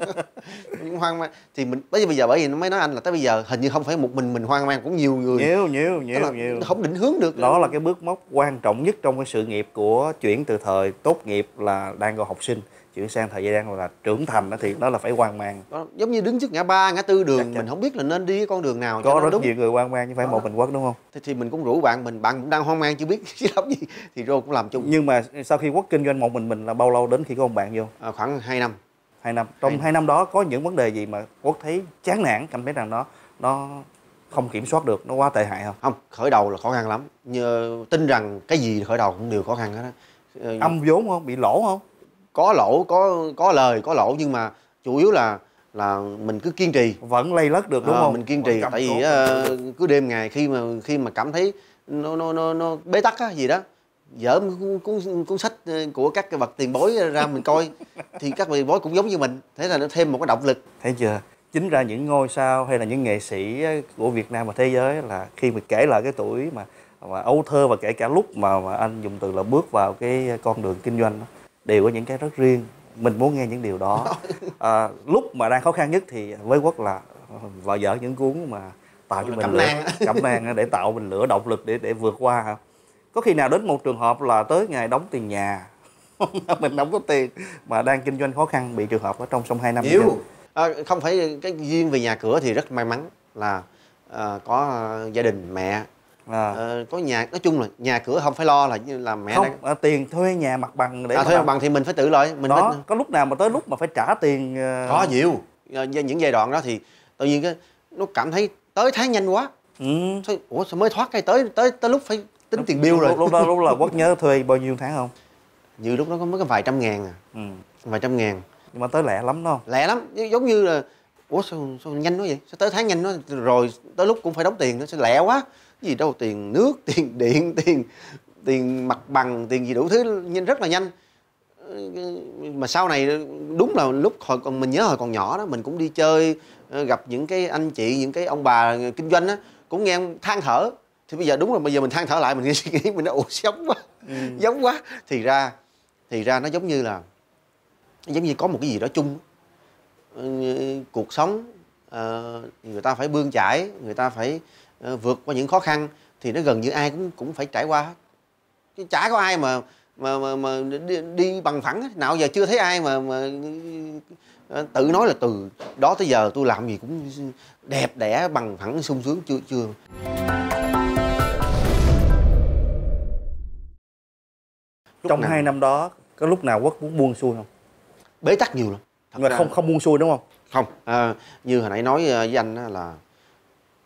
Hoang mang thì mình tới bây giờ, bởi vì nó mới nói anh là tới bây giờ hình như không phải một mình mình hoang mang, cũng nhiều người, nhiều nhiều nhiều nhiều không định hướng được. Đó là cái bước mốc quan trọng nhất trong cái sự nghiệp của chuyển từ thời tốt nghiệp là đang còn học sinh chuyển sang thời gian là trưởng thành đó, thì đó là phải hoang mang. Đó, giống như đứng trước ngã ba ngã tư đường mình không biết là nên đi cái con đường nào. Có cho rất đúng. nhiều người hoang mang chứ phải đó. Một mình Quốc đúng không? Thì, thì mình cũng rủ bạn mình, bạn cũng đang hoang mang chưa biết làm gì thì rồi cũng làm chung. Nhưng mà sau khi Quốc kinh doanh một mình mình là bao lâu đến khi có ông bạn vô? À, khoảng hai năm. Hai năm. Trong hai, hai năm đó có những vấn đề gì mà Quốc thấy chán nản, cảm thấy rằng nó nó không kiểm soát được, nó quá tệ hại không? Không, khởi đầu là khó khăn lắm. Như, tin rằng cái gì khởi đầu cũng đều khó khăn hết đó. Âm vốn không? Bị lỗ không? Có lỗ, có có lời, có lỗ, nhưng mà chủ yếu là là mình cứ kiên trì, vẫn lay lất được đúng à, không? Mình kiên trì, tại vì uh, cứ đêm ngày khi mà khi mà cảm thấy nó nó nó, nó bế tắc á gì đó, dở cuốn cuốn sách của các cái bậc tiền bối ra mình coi thì các tiền bối cũng giống như mình, thế là nó thêm một cái động lực. Thấy chưa? Chính ra những ngôi sao hay là những nghệ sĩ của Việt Nam và thế giới là khi mà kể lại cái tuổi mà mà ấu thơ, và kể cả lúc mà, mà anh dùng từ là bước vào cái con đường kinh doanh đó, đều có những cái rất riêng. Mình muốn nghe những điều đó. À, lúc mà đang khó khăn nhất thì với Quốc là vợ vợ những cuốn mà tạo cho mình lửa, cẩm nang để tạo mình lửa động lực để để vượt qua hả? Có khi nào đến một trường hợp là tới ngày đóng tiền nhà mình không có tiền mà đang kinh doanh khó khăn, bị trường hợp ở trong trong hai năm? Nhiều. À, không phải cái duyên về nhà cửa thì rất may mắn là à, có uh, gia đình mẹ. À. À, có nhà, nói chung là nhà cửa không phải lo, là là mẹ không đang... à, tiền thuê nhà mặt bằng để à, thuê mặt bằng thì mình phải tự lo mình đó phải... Có lúc nào mà tới lúc mà phải trả tiền uh... có nhiều. À, những giai đoạn đó thì tự nhiên cái nó cảm thấy tới tháng nhanh quá. ừ. Thôi, ủa sao mới thoát cái tới tới tới lúc phải tính lúc, tiền bill rồi. Lúc, lúc đó lúc là Quốc nhớ thuê bao nhiêu tháng không? Như lúc đó có mới có vài trăm ngàn à. ừ. Vài trăm ngàn. Nhưng mà tới lẹ lắm đó. Lẹ lắm, giống như là ủa sao, sao nhanh quá vậy, sao tới tháng nhanh quá rồi tới lúc cũng phải đóng tiền, nó sẽ lẹ quá. Cái gì đâu, tiền nước, tiền điện, tiền tiền mặt bằng, tiền gì đủ thứ nhanh, rất là nhanh. Mà sau này đúng là lúc hồi còn mình nhớ hồi còn nhỏ đó, mình cũng đi chơi, gặp những cái anh chị, những cái ông bà kinh doanh á, cũng nghe than thở. Thì bây giờ đúng là bây giờ mình than thở lại, mình suy nghĩ mình nói ủa giống quá, ừ. giống quá. Thì ra thì ra nó giống như là giống như có một cái gì đó chung. Cuộc sống người ta phải bươn chải, người ta phải vượt qua những khó khăn, thì nó gần như ai cũng cũng phải trải qua hết. Chứ chả có ai mà mà mà, mà đi, đi bằng phẳng, nào giờ chưa thấy ai mà mà tự nói là từ đó tới giờ tôi làm gì cũng đẹp đẽ bằng phẳng sung sướng, chưa chưa. Trong hai năm đó có lúc nào Quốc muốn buông xuôi không? Bế tắc nhiều lắm. Thật mà ra... không không buông xuôi đúng không? Không, à, như hồi nãy nói với anh là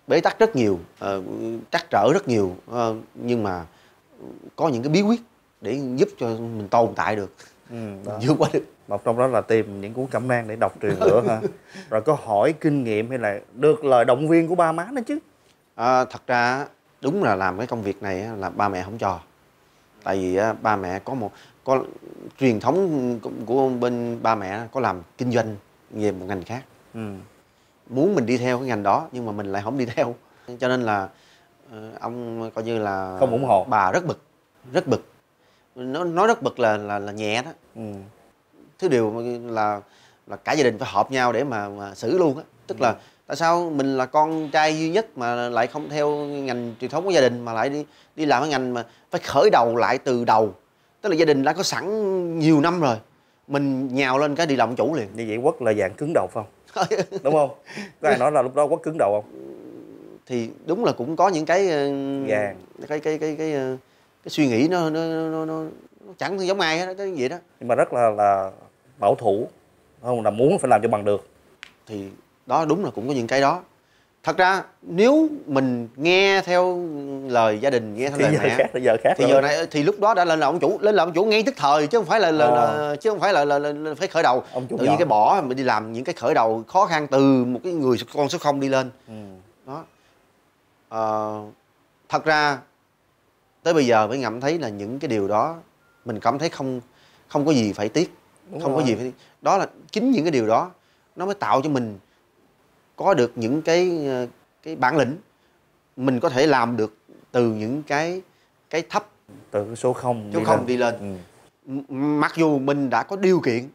bế tắc rất nhiều, uh, trắc trở rất nhiều, uh, nhưng mà có những cái bí quyết để giúp cho mình tồn tại được, ừ, vượt qua được. Một trong đó là tìm những cuốn cẩm nang để đọc truyền lửa ha. Rồi có hỏi kinh nghiệm hay là được lời động viên của ba má nữa chứ? À, thật ra đúng là làm cái công việc này là ba mẹ không cho. Tại vì ba mẹ có một có truyền thống của bên ba mẹ có làm kinh doanh về một ngành khác. Ừ. Muốn mình đi theo cái ngành đó nhưng mà mình lại không đi theo. Cho nên là ông coi như là không ủng hộ. Bà rất bực, rất bực. Nó nói rất bực là là, là nhẹ đó. Ừ. Thứ điều là là cả gia đình phải họp nhau để mà, mà xử luôn á. Tức ừ. là tại sao mình là con trai duy nhất mà lại không theo ngành truyền thống của gia đình mà lại đi đi làm cái ngành mà phải khởi đầu lại từ đầu. Tức là gia đình đã có sẵn nhiều năm rồi, mình nhào lên cái đi làm chủ liền. Như vậy Quốc là dạng cứng đầu phải không? Đúng không? Có ai nói là lúc đó Quốc cứng đầu không? Thì đúng là cũng có những cái Gàng. cái cái cái cái, cái, cái suy nghĩ nó nó, nó, nó nó chẳng giống ai hết, cái gì đó. Nhưng mà rất là là bảo thủ, không, là muốn phải làm cho bằng được. Thì đó đúng là cũng có những cái đó. Thật ra nếu mình nghe theo lời gia đình, nghe theo thì lời giờ mẹ khác, thì giờ khác thì rồi. giờ này thì lúc đó đã lên làm ông chủ, lên làm ông chủ ngay tức thời chứ không phải là, là, à. là chứ không phải là, là, là, là phải khởi đầu. Ông chủ tự nhiên cái bỏ mình đi làm những cái khởi đầu khó khăn từ một cái người con số không đi lên. Ừ. Đó. À, thật ra tới bây giờ mới ngẫm thấy là những cái điều đó mình cảm thấy không không có gì phải tiếc. Đúng không rồi. Có gì phải tiếc. Đó là chính những cái điều đó nó mới tạo cho mình có được những cái cái bản lĩnh, mình có thể làm được từ những cái cái thấp, từ cái số không số đi không lên. đi lên. Ừ. Mặc dù mình đã có điều kiện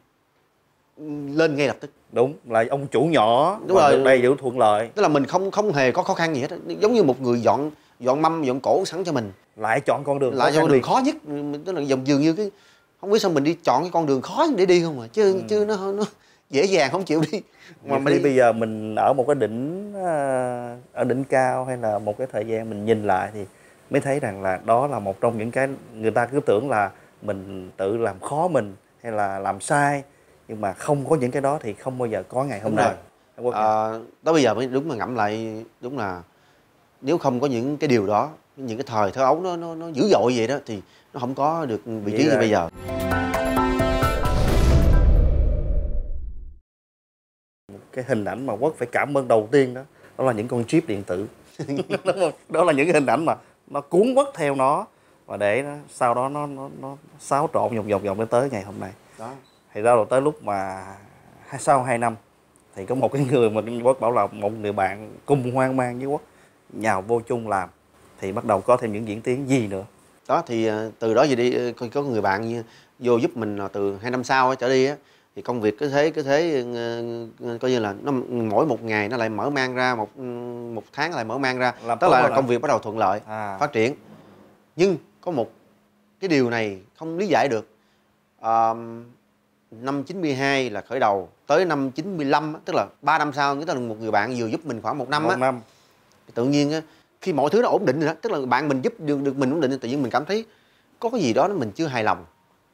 lên ngay lập tức. Đúng, là ông chủ nhỏ. Đúng rồi. Được đây giữ thuận lợi. Tức là mình không không hề có khó khăn gì hết, giống như một người dọn dọn mâm dọn cổ sẵn cho mình. Lại chọn con đường lại chọn con đường khó nhất, tức là dòng dường như cái không biết sao mình đi chọn cái con đường khó để đi không à, chứ ừ. chứ nó nó dễ dàng không chịu đi. Mà đi bây giờ mình ở một cái đỉnh, ở đỉnh cao hay là một cái thời gian mình nhìn lại thì mới thấy rằng là đó là một trong những cái người ta cứ tưởng là mình tự làm khó mình hay là làm sai, nhưng mà không có những cái đó thì không bao giờ có ngày hôm nay. À, đó bây giờ mới đúng là ngẫm lại, đúng là nếu không có những cái điều đó, những cái thời thơ ấu nó nó nó dữ dội vậy đó thì nó không có được vị trí như bây giờ. Cái hình ảnh mà Quốc phải cảm ơn đầu tiên đó, đó là những con chip điện tử. Đúng không? Đó là những cái hình ảnh mà nó cuốn Quốc theo nó, và để nó, sau đó nó nó nó xáo trộn vòng vòng vòng đến tới ngày hôm nay. Đó. Thì ra rồi tới lúc mà sau hai năm thì có một cái người mà Quốc bảo là một người bạn cùng hoang mang với Quốc nhào vô chung làm, thì bắt đầu có thêm những diễn tiến gì nữa. Đó thì từ đó về đi có người bạn vô giúp mình từ hai năm sau trở đi á, thì công việc cứ thế cứ thế coi như là nó mỗi một ngày nó lại mở mang ra, một một tháng lại mở mang ra, tức là công việc bắt đầu thuận lợi, à. phát triển. Nhưng có một cái điều này không lý giải được. À, năm chín mươi hai là khởi đầu, tới năm chín mươi lăm, tức là ba năm sau, tức là một người bạn vừa giúp mình khoảng một năm một á, năm. Tự nhiên á, khi mọi thứ nó ổn định rồi đó, tức là bạn mình giúp được, được mình ổn định, tự nhiên mình cảm thấy có cái gì đó mình chưa hài lòng,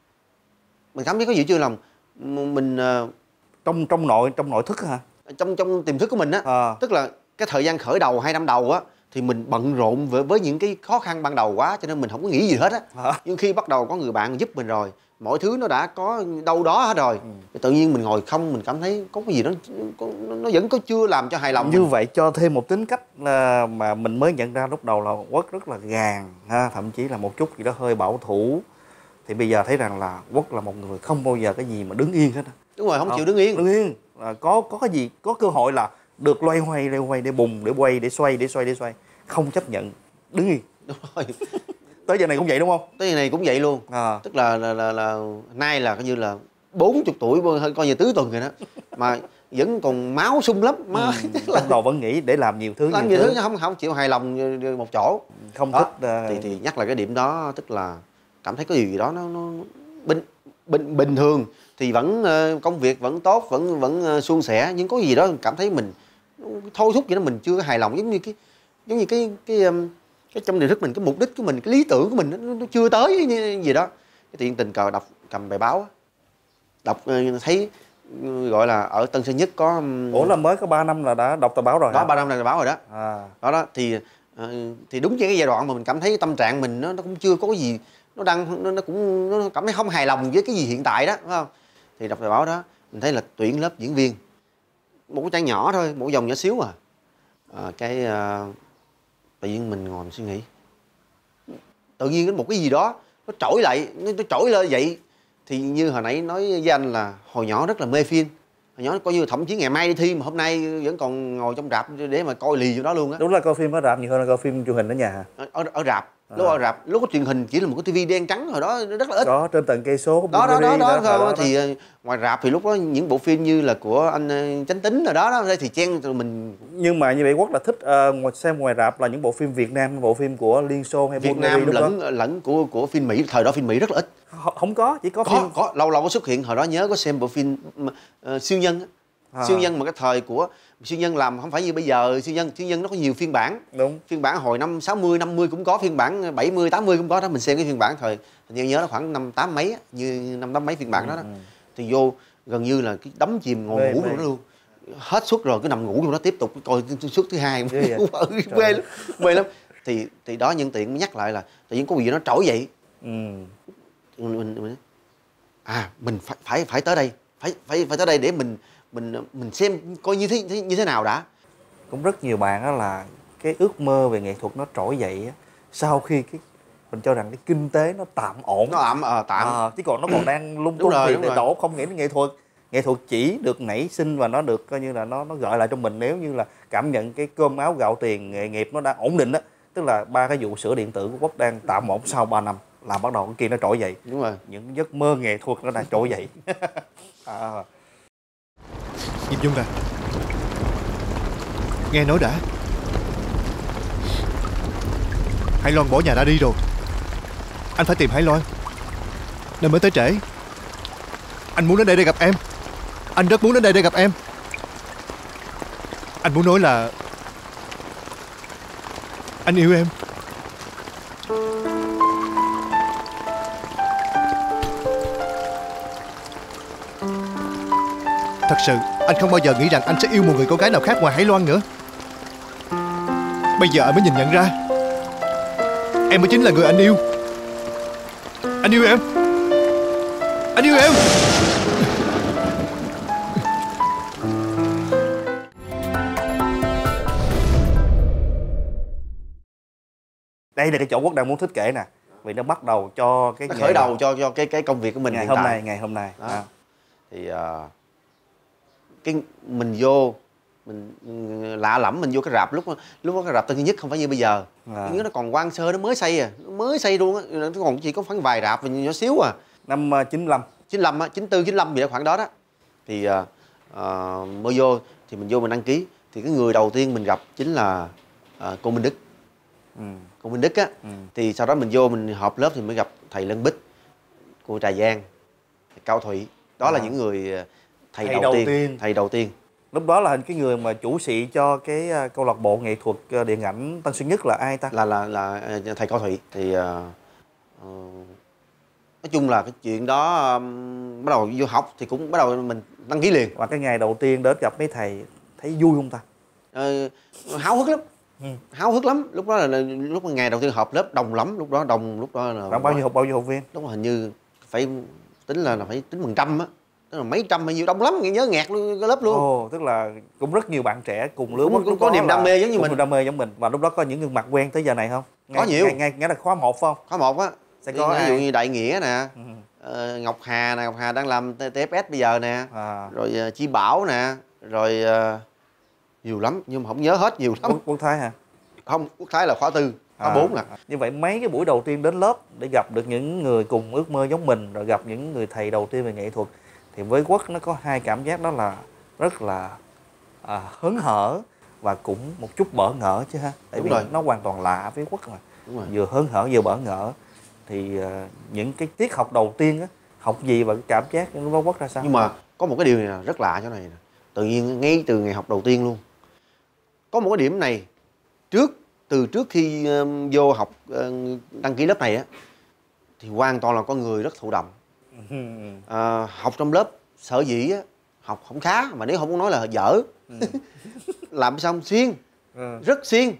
mình cảm thấy có gì chưa lòng mình uh, trong trong nội trong nội thức hả, trong trong tiềm thức của mình á, à. Tức là cái thời gian khởi đầu hai năm đầu á thì mình bận rộn với, với những cái khó khăn ban đầu quá, cho nên mình không có nghĩ gì hết á. À. Nhưng khi bắt đầu có người bạn giúp mình rồi, mọi thứ nó đã có đâu đó hết rồi, ừ. Tự nhiên mình ngồi không, mình cảm thấy có cái gì đó nó vẫn có chưa làm cho hài lòng. Như mình. vậy cho thêm một tính cách là mà mình mới nhận ra lúc đầu là Quốc rất là gàn ha, thậm chí là một chút gì đó hơi bảo thủ. Thì bây giờ thấy rằng là Quốc là một người không bao giờ cái gì mà đứng yên hết. Đúng rồi, không, không chịu đứng yên. Đứng yên à, có có cái gì có cơ hội là được loay hoay loay hoay để bùng, để quay, để xoay, để xoay, để xoay, không chấp nhận đứng yên. Đúng rồi. Tới giờ này cũng vậy đúng không? Tới giờ này cũng vậy luôn. À. Tức là là, là là nay là coi như là bốn mươi tuổi, coi như tứ tuần rồi đó, mà vẫn còn máu sung lắm. Máu, ừ, là đầu vẫn nghĩ để làm nhiều thứ. Làm nhiều thứ, thứ không không chịu hài lòng một chỗ. Không đó. thích. Uh... Thì thì nhắc lại cái điểm đó, tức là cảm thấy có gì đó nó nó bình bình bình thường thì vẫn uh, công việc vẫn tốt, vẫn vẫn uh, suôn sẻ, nhưng có gì đó cảm thấy mình thôi thúc gì đó mình chưa hài lòng, giống như cái giống như cái cái um, cái trong tiềm thức mình, cái mục đích của mình, cái lý tưởng của mình nó, nó chưa tới như gì đó. Cái tiện tình cờ đọc cầm bài báo, đọc thấy gọi là ở Tân Sơn Nhất có. Ủa là mới có ba năm là đã đọc tờ báo rồi đó hả? ba năm là tờ báo rồi đó. À. Đó đó thì thì đúng cái giai đoạn mà mình cảm thấy tâm trạng mình nó nó cũng chưa có cái gì, nó đang nó, nó cũng nó cảm thấy không hài lòng với cái gì hiện tại đó, phải không? Thì đọc tờ báo đó mình thấy là tuyển lớp diễn viên, một cái trang nhỏ thôi, một dòng nhỏ xíu à, à cái uh, tự nhiên mình ngồi mình suy nghĩ, tự nhiên một cái gì đó nó trỗi lại, nó, nó trỗi lên vậy. Thì như hồi nãy nói với anh là hồi nhỏ rất là mê phim, hồi nhỏ coi như thậm chí ngày mai đi thi mà hôm nay vẫn còn ngồi trong rạp để mà coi lì vô đó luôn á. Đúng là coi phim ở rạp nhiều hơn là coi phim truyền hình ở nhà hả? Ở, ở, ở rạp, lúc à. ở rạp, lúc có truyền hình chỉ là một cái tivi đen trắng hồi đó rất là ít. Có trên tận cây số đó đó đó, đó, đó, đó, đó thì đó. ngoài rạp thì lúc đó những bộ phim như là của anh Chánh Tín rồi đó đó thì chen mình. Nhưng mà như vậy Quốc là thích uh, xem ngoài rạp là những bộ phim Việt Nam, bộ phim của Liên Xô hay Việt Nam lẫn đó? lẫn của của phim Mỹ, thời đó phim Mỹ rất là ít. Không có, chỉ có, có phim có lâu lâu có xuất hiện. Hồi đó nhớ có xem bộ phim uh, siêu nhân. À. Siêu nhân mà cái thời của siêu nhân làm không phải như bây giờ. Siêu nhân siêu nhân nó có nhiều phiên bản. Đúng. Phiên bản hồi năm sáu mươi năm mươi cũng có, phiên bản bảy mươi tám mươi cũng có đó. Mình xem cái phiên bản thời hình như nhớ là khoảng năm tám mấy như năm tám mấy phiên bản đó đó. Ừ. Thì vô gần như là cái đắm chìm ngồi mê, ngủ trong đó luôn. Hết suất rồi cứ nằm ngủ trong đó tiếp tục coi suất thứ hai. Mê lắm, mê lắm. Thì thì đó nhân tiện nhắc lại là tự nhiên có gì nó trỗi dậy. Ừ. Mình, mình, mình à mình phải phải phải tới đây, phải phải phải tới đây để mình mình mình xem coi như thế như thế nào đã. Cũng rất nhiều bạn đó là cái ước mơ về nghệ thuật nó trỗi dậy á sau khi cái mình cho rằng cái kinh tế nó tạm ổn, nó tạm ờ tạm à, chứ còn nó còn đang lung tung thì đổ không nghĩ đến nghệ thuật. Nghệ thuật chỉ được nảy sinh và nó được coi như là nó nó gọi lại cho mình nếu như là cảm nhận cái cơm áo gạo tiền, nghề nghiệp nó đang ổn định á. Tức là ba cái vụ sửa điện tử của Quốc đang tạm ổn sau ba năm là bắt đầu cái kia nó trỗi dậy. Đúng rồi. Những giấc mơ nghệ thuật nó đang trỗi dậy. À. Diệp Dung à, nghe nói đã, Hải Loan bỏ nhà đã đi rồi. Anh phải tìm Hải Loan nên mới tới trễ. Anh muốn đến đây để gặp em. Anh rất muốn đến đây để gặp em. Anh muốn nói là anh yêu em. Thật sự anh không bao giờ nghĩ rằng anh sẽ yêu một người con gái nào khác ngoài Hải Loan nữa. Bây giờ anh mới nhìn nhận ra em mới chính là người anh yêu. Anh yêu em. Anh yêu em. Đây là cái chỗ Quốc đang muốn thích kể nè, vì nó bắt đầu cho cái nó khởi đầu cho cho cái cái công việc của mình ngày hiện hôm tại. nay ngày hôm nay đó. À. Thì uh, cái mình vô mình lạ lẫm mình vô cái rạp lúc lúc đó cái rạp Tân Sơn Nhất không phải như bây giờ. À. Nhớ nó còn hoang sơ, nó mới xây à, nó mới xây luôn á, nó còn chỉ có khoảng vài rạp nhỏ xíu à. Năm uh, chín lăm chín lăm á, chín tư chín lăm gì đó khoảng đó đó. Thì uh, uh, mới vô thì mình vô mình đăng ký thì cái người đầu tiên mình gặp chính là uh, cô Minh Đức. Ừ. Cô Minh Đức á. Ừ. Thì sau đó mình vô mình họp lớp thì mới gặp thầy Lân Bích, cô Trà Giang, Cao Thụy. Đó à. là những người thầy, thầy đầu, đầu tiên. tiên thầy đầu tiên. Lúc đó là cái người mà chủ sĩ cho cái câu lạc bộ nghệ thuật điện ảnh Tân Sơn Nhất là ai ta? Là là là thầy Cao Thụy. Thì uh, uh, nói chung là cái chuyện đó um, bắt đầu vô học thì cũng bắt đầu mình đăng ký liền. Và cái ngày đầu tiên đến gặp mấy thầy thấy vui không ta? Uh, háo hức lắm. Ừ. Háo hức lắm. Lúc đó là, là lúc ngày đầu tiên họp lớp đông lắm, lúc đó đông lúc đó là khoảng bao nhiêu học bao nhiêu học viên? Lúc đó hình như phải tính là, là phải tính phần trăm á. Tức là mấy trăm hay nhiêu, đông lắm, nhớ nghẹt luôn cái lớp luôn. Ồ, tức là cũng rất nhiều bạn trẻ cùng lứa cũng, cũng có niềm đam mê giống như mình. Đam mê giống mình. Và lúc đó có những gương mặt quen tới giờ này không? Ngay, có nhiều. Ngay, ngay, ngay là khóa một phải không? Khóa một á. Sẽ có ví dụ như Đại Nghĩa nè, ừ. ờ, Ngọc Hà nè, Ngọc Hà đang làm tê ép ét bây giờ nè, à. rồi uh, Chi Bảo nè, rồi uh, nhiều lắm nhưng mà không nhớ hết, nhiều lắm. Quốc, Quốc Thái hả? Không, Quốc Thái là khóa tư, khóa bốn à. nè. Như vậy mấy cái buổi đầu tiên đến lớp để gặp được những người cùng ước mơ giống mình, rồi gặp những người thầy đầu tiên về nghệ thuật, thì với Quốc nó có hai cảm giác, đó là rất là à, hớn hở và cũng một chút bỡ ngỡ chứ ha. Tại Đúng vì rồi. nó hoàn toàn lạ với Quốc mà. Vừa hớn hở vừa bỡ ngỡ. Thì uh, những cái tiết học đầu tiên á, học gì và cái cảm giác nó Quốc ra sao? Nhưng mà có một cái điều này là rất lạ chỗ này nè. Tự nhiên ngay từ ngày học đầu tiên luôn có một cái điểm này, trước từ trước khi uh, vô học uh, đăng ký lớp này á thì hoàn toàn là con người rất thụ động. Uh, học trong lớp sở dĩ á, học không khá, mà nếu không muốn nói là dở. Ừ. Làm xong xuyên, ừ. rất xuyên,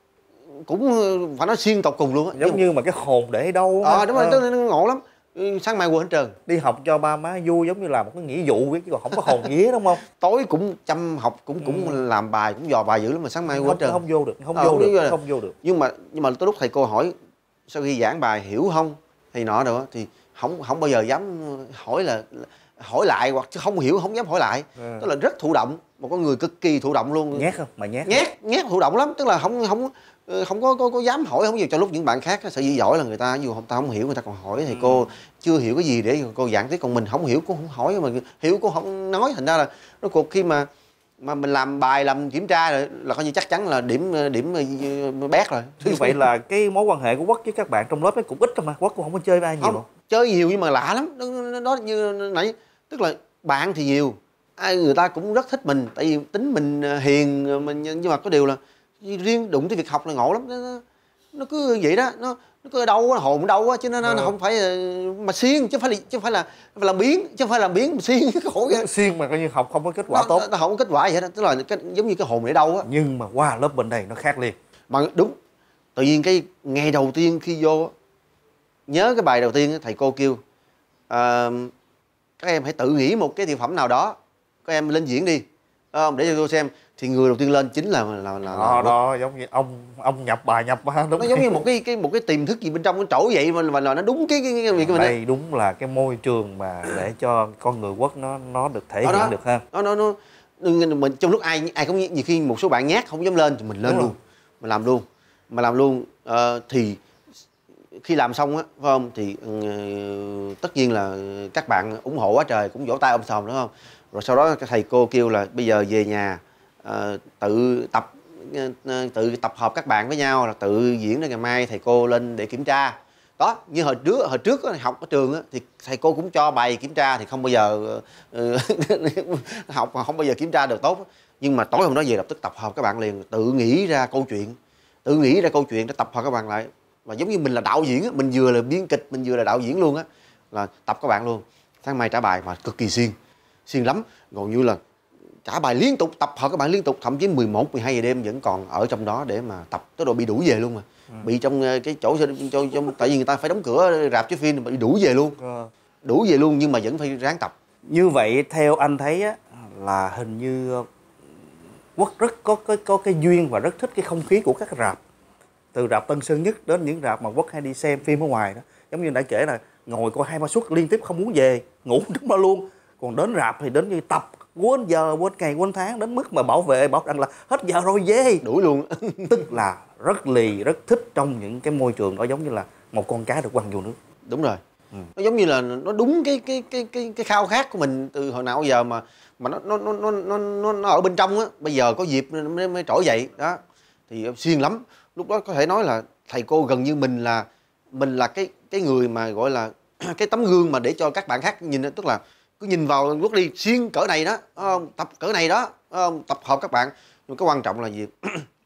cũng phải nói xuyên tột cùng luôn á. Giống nhưng... như mà cái hồn để đâu á. Ờ đúng rồi, nó ngộ lắm. Sáng mai quên hết trơn. Đi học cho ba má vui, giống như là một cái nghĩa vụ chứ còn không có hồn vía, đúng không? Tối cũng chăm học, cũng cũng ừ. làm bài, cũng dò bài dữ lắm mà sáng mai quên hết trơn. Không vô được, không ờ, vô được, không, không vô được. Nhưng mà nhưng mà tới lúc thầy cô hỏi sau khi giảng bài hiểu không thì nọ nữa thì không không bao giờ dám hỏi là hỏi lại, hoặc chứ không hiểu không dám hỏi lại. Ừ. Tức là rất thụ động, một con người cực kỳ thụ động luôn. Nhát không? Mà nhát. Nhát, nhát thụ động lắm, tức là không không không có có, có dám hỏi, không gì. Cho lúc những bạn khác sợ gì giỏi là người ta dù không ta không hiểu người ta còn hỏi thầy ừ. cô chưa hiểu cái gì để cô giảng tiếp, còn mình không hiểu cô không hỏi, mà hiểu cô không nói, thành ra là nó cuộc khi mà mà mình làm bài làm kiểm tra rồi là coi như chắc chắn là điểm điểm bét rồi. Như vậy là cái mối quan hệ của Quốc với các bạn trong lớp ấy cũng ít thôi mà. Quốc cũng không có chơi với ai nhiều. Không, chơi nhiều nhưng mà lạ lắm. Nó, nó, nó như nãy, tức là bạn thì nhiều, ai người ta cũng rất thích mình, tại vì tính mình hiền mình, nhưng mà có điều là riêng đụng tới việc học là ngộ lắm. Nó, nó cứ vậy đó, nó nó cứ ở đâu á, hồn ở đâu á, chứ nó, nó ừ. không phải mà siêng, chứ không phải là chứ không phải là phải làm biến, chứ không phải làm biến mà siêng khổ vậy. Siêng mà coi như học không có kết quả nó, tốt. Nó, nó không có kết quả vậy đó, tức là cái, giống như cái hồn ở đâu á. Nhưng mà qua lớp bên đây nó khác liền. Mà đúng, tự nhiên cái ngày đầu tiên khi vô, nhớ cái bài đầu tiên thầy cô kêu à, các em hãy tự nghĩ một cái tiểu phẩm nào đó, các em lên diễn đi, để cho tôi xem. Thì người đầu tiên lên chính là là là, là đó, đó giống như ông ông nhập bài nhập ha, đúng. Nó giống như một cái cái một cái tiềm thức gì bên trong nó trỗi vậy mà mà nó đúng cái cái, cái việc của mình. Đây đúng là cái môi trường mà để cho con người Quốc nó nó được thể đó, hiện đó. được ha. Nó nó nó mình trong lúc ai ai cũng nhiều khi một số bạn nhát không dám lên thì mình lên đúng luôn, mình làm luôn, mà làm luôn uh, thì khi làm xong á, phải không, thì uh, tất nhiên là các bạn ủng hộ quá trời, cũng vỗ tay ôm sòm, đúng không? Rồi sau đó các thầy cô kêu là bây giờ về nhà uh, tự tập uh, tự tập hợp các bạn với nhau, là tự diễn đến ngày mai thầy cô lên để kiểm tra. Đó, như hồi trước hồi trước học ở trường á, thì thầy cô cũng cho bài kiểm tra thì không bao giờ uh, học mà không bao giờ kiểm tra được tốt. Nhưng mà tối hôm đó về lập tức tập hợp các bạn liền, tự nghĩ ra câu chuyện, tự nghĩ ra câu chuyện để tập hợp các bạn lại. Và giống như mình là đạo diễn á, mình vừa là biên kịch, mình vừa là đạo diễn luôn á, là tập các bạn luôn. Sáng mai trả bài mà cực kỳ siêng, siêng lắm, gần như là trả bài liên tục, tập hợp các bạn liên tục, thậm chí mười một, mười hai giờ đêm vẫn còn ở trong đó để mà tập, tới độ bị đuổi về luôn mà. Ừ. Bị trong cái chỗ trong, trong tại vì người ta phải đóng cửa rạp chiếu phim, bị đuổi về luôn. Ừ. Đuổi về luôn nhưng mà vẫn phải ráng tập. Như vậy theo anh thấy á, là hình như Quốc rất có có có cái duyên và rất thích cái không khí của các rạp. Từ rạp Tân Sơn Nhất đến những rạp mà Quốc hay đi xem phim ở ngoài đó, giống như đã kể là ngồi coi hai ba suất liên tiếp không muốn về, ngủ đứng đó luôn. Còn đến rạp thì đến như tập, quên giờ, quên ngày, quên tháng, đến mức mà bảo vệ bảo rằng là hết giờ rồi về, đuổi luôn. Tức là rất lì, rất thích trong những cái môi trường đó, giống như là một con cá được quăng vô nước. Đúng rồi. Ừ. Nó giống như là nó đúng cái cái cái cái cái khao khát của mình từ hồi nào giờ mà mà nó nó nó nó nó nó ở bên trong á, bây giờ có dịp mới mới trỗi dậy đó. Thì siêng lắm. Lúc đó có thể nói là thầy cô gần như mình là mình là cái cái người mà gọi là cái tấm gương mà để cho các bạn khác nhìn, tức là cứ nhìn vào Quốc đi siêng cỡ này đó, tập cỡ này đó, tập hợp các bạn. Nhưng cái quan trọng là gì?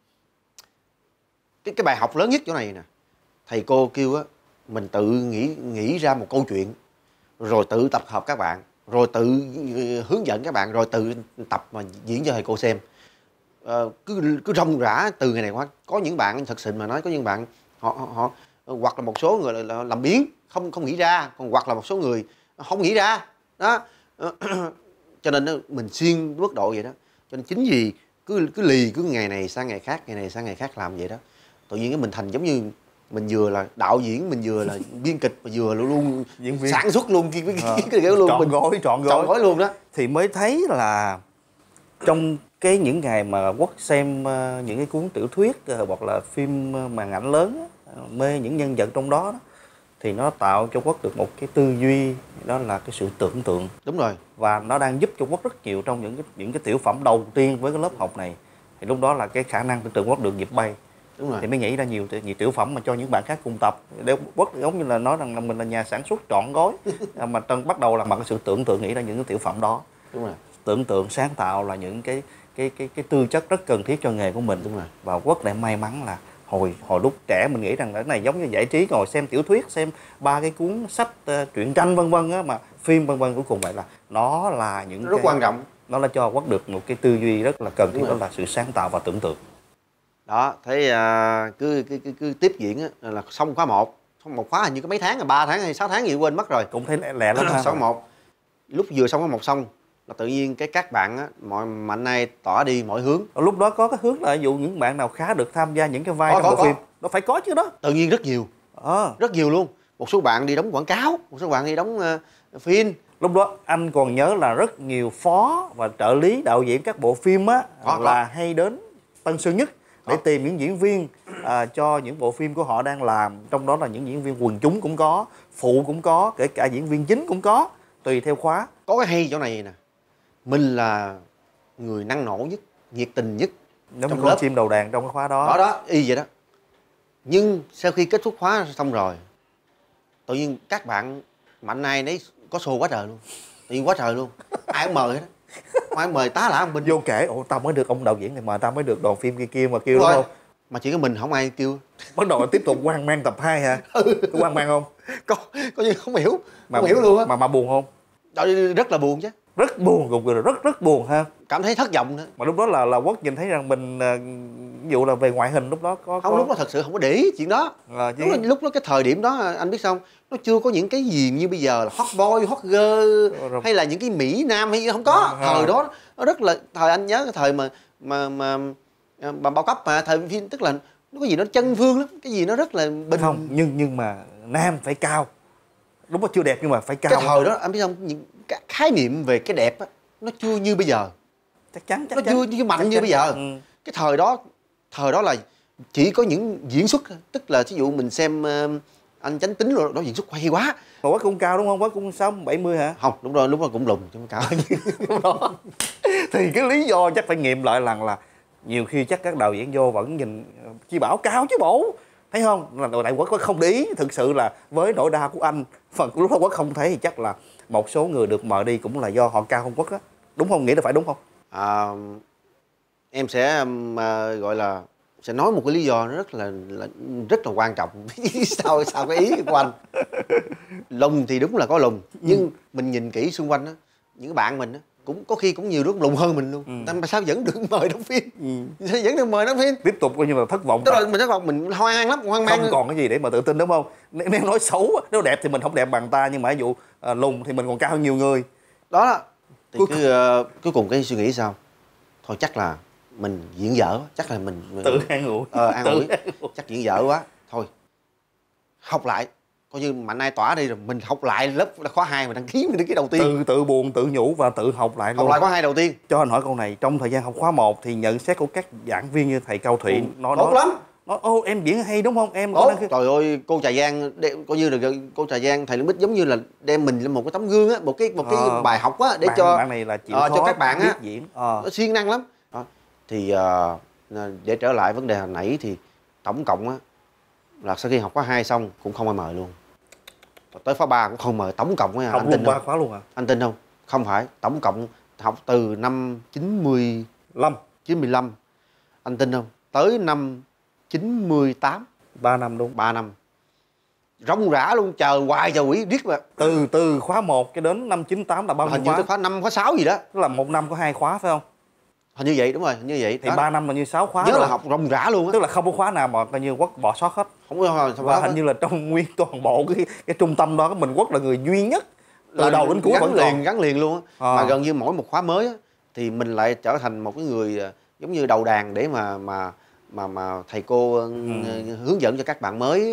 cái cái bài học lớn nhất chỗ này nè, thầy cô kêu á, mình tự nghĩ nghĩ ra một câu chuyện, rồi tự tập hợp các bạn, rồi tự hướng dẫn các bạn, rồi tự tập mà diễn cho thầy cô xem. Uh, cứ cứ rong rã từ ngày này qua. Có những bạn thật sự mà nói, có những bạn họ họ, họ hoặc là một số người là, là làm biến không không nghĩ ra, còn hoặc là một số người không nghĩ ra đó. Cho nên mình xuyên mức độ vậy đó. Cho nên chính vì cứ cứ lì cứ ngày này sang ngày khác, ngày này sang ngày khác làm vậy đó, tự nhiên cái mình thành giống như mình vừa là đạo diễn, mình vừa là biên kịch, mà vừa luôn luôn diễn viên, sản xuất luôn cái cái, cái, cái, cái luôn trọn mình gói trọn gói. trọn gói luôn đó. Thì mới thấy là trong cái những ngày mà Quốc xem uh, những cái cuốn tiểu thuyết uh, hoặc là phim uh, màn ảnh lớn uh, mê những nhân vật trong đó, đó thì nó tạo cho Quốc được một cái tư duy, đó là cái sự tưởng tượng. Đúng rồi. Và nó đang giúp cho Quốc rất nhiều trong những cái những cái tiểu phẩm đầu tiên với cái lớp học này. Thì lúc đó là cái khả năng tưởng tượng Quốc được dịp bay. Đúng rồi. Thì mới nghĩ ra nhiều nhiều tiểu phẩm mà cho những bạn khác cùng tập. Để Quốc giống như là nói rằng là mình là nhà sản xuất trọn gói mà Trân bắt đầu là bằng cái sự tưởng tượng nghĩ ra những cái tiểu phẩm đó. Đúng rồi. Tưởng tượng sáng tạo là những cái cái cái cái tư chất rất cần thiết cho nghề của mình. Đúng rồi. Và Quốc lại may mắn là hồi hồi lúc trẻ mình nghĩ rằng cái này giống như giải trí, ngồi xem tiểu thuyết, xem ba cái cuốn sách uh, truyện tranh vân vân á, mà phim vân vân, cuối cùng vậy là nó là những rất cái, quan trọng, Nó là cho Quốc được một cái tư duy rất là cần thiết, đó là sự sáng tạo và tưởng tượng. Đó, thế à, cứ, cứ, cứ, cứ tiếp diễn á, là xong khóa một. Xong một khóa hình như có mấy tháng, là ba tháng hay sáu tháng gì quên mất rồi. Cũng thấy lẹ, lẹ lắm ha. Xong một. Lúc vừa xong khóa một xong là tự nhiên cái các bạn á, mọi mạnh nay tỏa đi mọi hướng. Lúc đó có cái hướng là ví dụ những bạn nào khá được tham gia những cái vai có, trong có, bộ có. phim. Nó phải có chứ đó. Tự nhiên rất nhiều. À. Rất nhiều luôn. Một số bạn đi đóng quảng cáo, một số bạn đi đóng uh, phim. Lúc đó anh còn nhớ là rất nhiều phó và trợ lý đạo diễn các bộ phim á có, là có. hay đến Tân Sơn Nhất để có. tìm những diễn viên à, cho những bộ phim của họ đang làm. Trong đó là những diễn viên quần chúng cũng có, phụ cũng có, kể cả diễn viên chính cũng có, tùy theo khóa. Có cái hay chỗ này nè, mình là người năng nổ nhất, nhiệt tình nhất Giống trong con lớp. chim đầu đàn trong cái khóa đó. Đó đó, y vậy đó. Nhưng sau khi kết thúc khóa xong rồi, tự nhiên các bạn mạnh nay đấy có show quá trời luôn. Tự nhiên quá trời luôn. Ai cũng mời hết á. Ai cũng mời tá lả ông Binh. Vô kể, ồ tao mới được ông đạo diễn này, mà tao mới được đoàn phim kia kia mà kêu Đúng đúng rồi. không? Mà chỉ có mình không ai kêu. Bắt đầu tiếp tục quan mang tập hai hả? Có quan mang không? Có, có như không hiểu. Mà, không hiểu luôn á. Mà mà buồn không? Đó, rất là buồn chứ. Rất buồn, gục rồi, rất rất buồn ha. Cảm thấy thất vọng nữa. Mà lúc đó là là Quốc nhìn thấy rằng mình ví dụ là về ngoại hình lúc đó có Không, có... lúc đó thật sự không có để ý chuyện đó. À, chứ... lúc, đó, lúc đó cái thời điểm đó anh biết sao không? Nó chưa có những cái gì như bây giờ là hot boy, hot girl rồi. Hay là những cái Mỹ Nam hay không có. À, thời đó nó rất là, thời anh nhớ cái thời mà mà mà, mà bao cấp mà thời phim, tức là nó có gì nó chân phương lắm, cái gì nó rất là bình. Không, nhưng nhưng mà nam phải cao. Lúc đó chưa đẹp nhưng mà phải cao. Cái thời đó anh biết không, những cái khái niệm về cái đẹp á nó chưa như bây giờ. Chắc chắn, chắc nó chắn. chưa như mạnh chắc như chắn. bây giờ. Ừ. Cái thời đó thời đó là chỉ có những diễn xuất, tức là ví dụ mình xem uh, anh Chánh Tín rồi đó, diễn xuất hay quá. Mà Quốc cũng cao đúng không? Quốc cũng sáu bảy mươi hả? Không, lúc đó lúc đó cũng lùn chứ không cao. Lúc đó thì cái lý do chắc phải nghiệm lại lần là nhiều khi chắc các đạo diễn vô vẫn nhìn Chi Bảo cao chứ bộ, thấy không? Là đội đại Quốc có không để ý. Thực sự là với nỗi đau của anh, phần lúc đó Quốc không thấy thì chắc là một số người được mời đi cũng là do họ cao hơn Quốc á, đúng không? Nghĩ là phải đúng không? À, em sẽ um, uh, gọi là sẽ nói một cái lý do rất là, là rất là quan trọng. sao sao cái ý của anh. Lùn thì đúng là có lùn, nhưng ừ. mình nhìn kỹ xung quanh á, những bạn mình á cũng có khi cũng nhiều đứa lùn hơn mình luôn. Ừ. Tại sao vẫn được mời đóng phim? Ừ. Sao vẫn được mời đóng phim? Tiếp tục coi như là thất vọng. Tức là mình thất vọng, mình hoang mang lắm, hoang mang. Không còn cái gì để mà tự tin đúng không? Nếu nói xấu, nếu đẹp thì mình không đẹp bằng ta, nhưng mà ví dụ à, lùn thì mình còn cao hơn nhiều người. Đó đó. Thì cuối, cứ, uh, cuối cùng cái suy nghĩ sao? Thôi chắc là mình diễn dở, chắc là mình, mình tự an ủi. Ờ, an ủi. Chắc diễn dở quá. Thôi học lại, coi như mạnh nay tỏa đi rồi mình học lại lớp khóa hai mình đăng ký mình đăng ký đầu tiên. Tự tự buồn, tự nhủ và tự học lại luôn. Học lại khóa hai đầu tiên. Cho anh hỏi câu này, trong thời gian học khóa một thì nhận xét của các giảng viên như thầy Cao Thụy, ừ, nó tốt nói, lắm. Nó ô em diễn hay đúng không? Em tốt. có đăng ký... Trời ơi, cô Trà Giang coi như là cô Trà Giang thầy Lương Bích giống như là đem mình lên một cái tấm gương á, một cái một cái à, bài học á để bạn, cho bạn này là chịu uh, khó cho các bạn á diễn. À. Nó siêng năng lắm. Đó. Thì uh, để trở lại vấn đề hồi nãy thì tổng cộng á là sau khi học khóa hai xong cũng không ai mời luôn. Tới khóa ba cũng không mời, tổng cộng á. Học anh luôn tin ba không? khóa luôn à? Anh tin không? Không phải, tổng cộng học từ năm chín mươi lăm chín mươi lăm, anh tin không? Tới năm chín mươi tám, ba năm đúng. ba năm. Rong rã luôn, chờ hoài chờ quỷ riết mà. Từ từ khóa một cho đến năm chín tám là bao nhiêu Hình khóa? như tới khóa năm, khóa sáu gì đó. Tức là một năm có hai khóa phải không? Hình như vậy, đúng rồi, hình như vậy. Thì ba năm là như sáu khóa. Nhớ rồi. là học rong rã luôn á. Tức là không có khóa nào mà coi như Quốc bỏ sót hết. Không có không Và hình như là trong nguyên toàn bộ cái cái trung tâm đó mình Quốc là người duy nhất từ là đầu đến cuối gắn vẫn liền còn. gắn liền luôn á. À. Mà gần như mỗi một khóa mới á thì mình lại trở thành một cái người giống như đầu đàn để mà mà mà mà thầy cô ừ. hướng dẫn cho các bạn mới,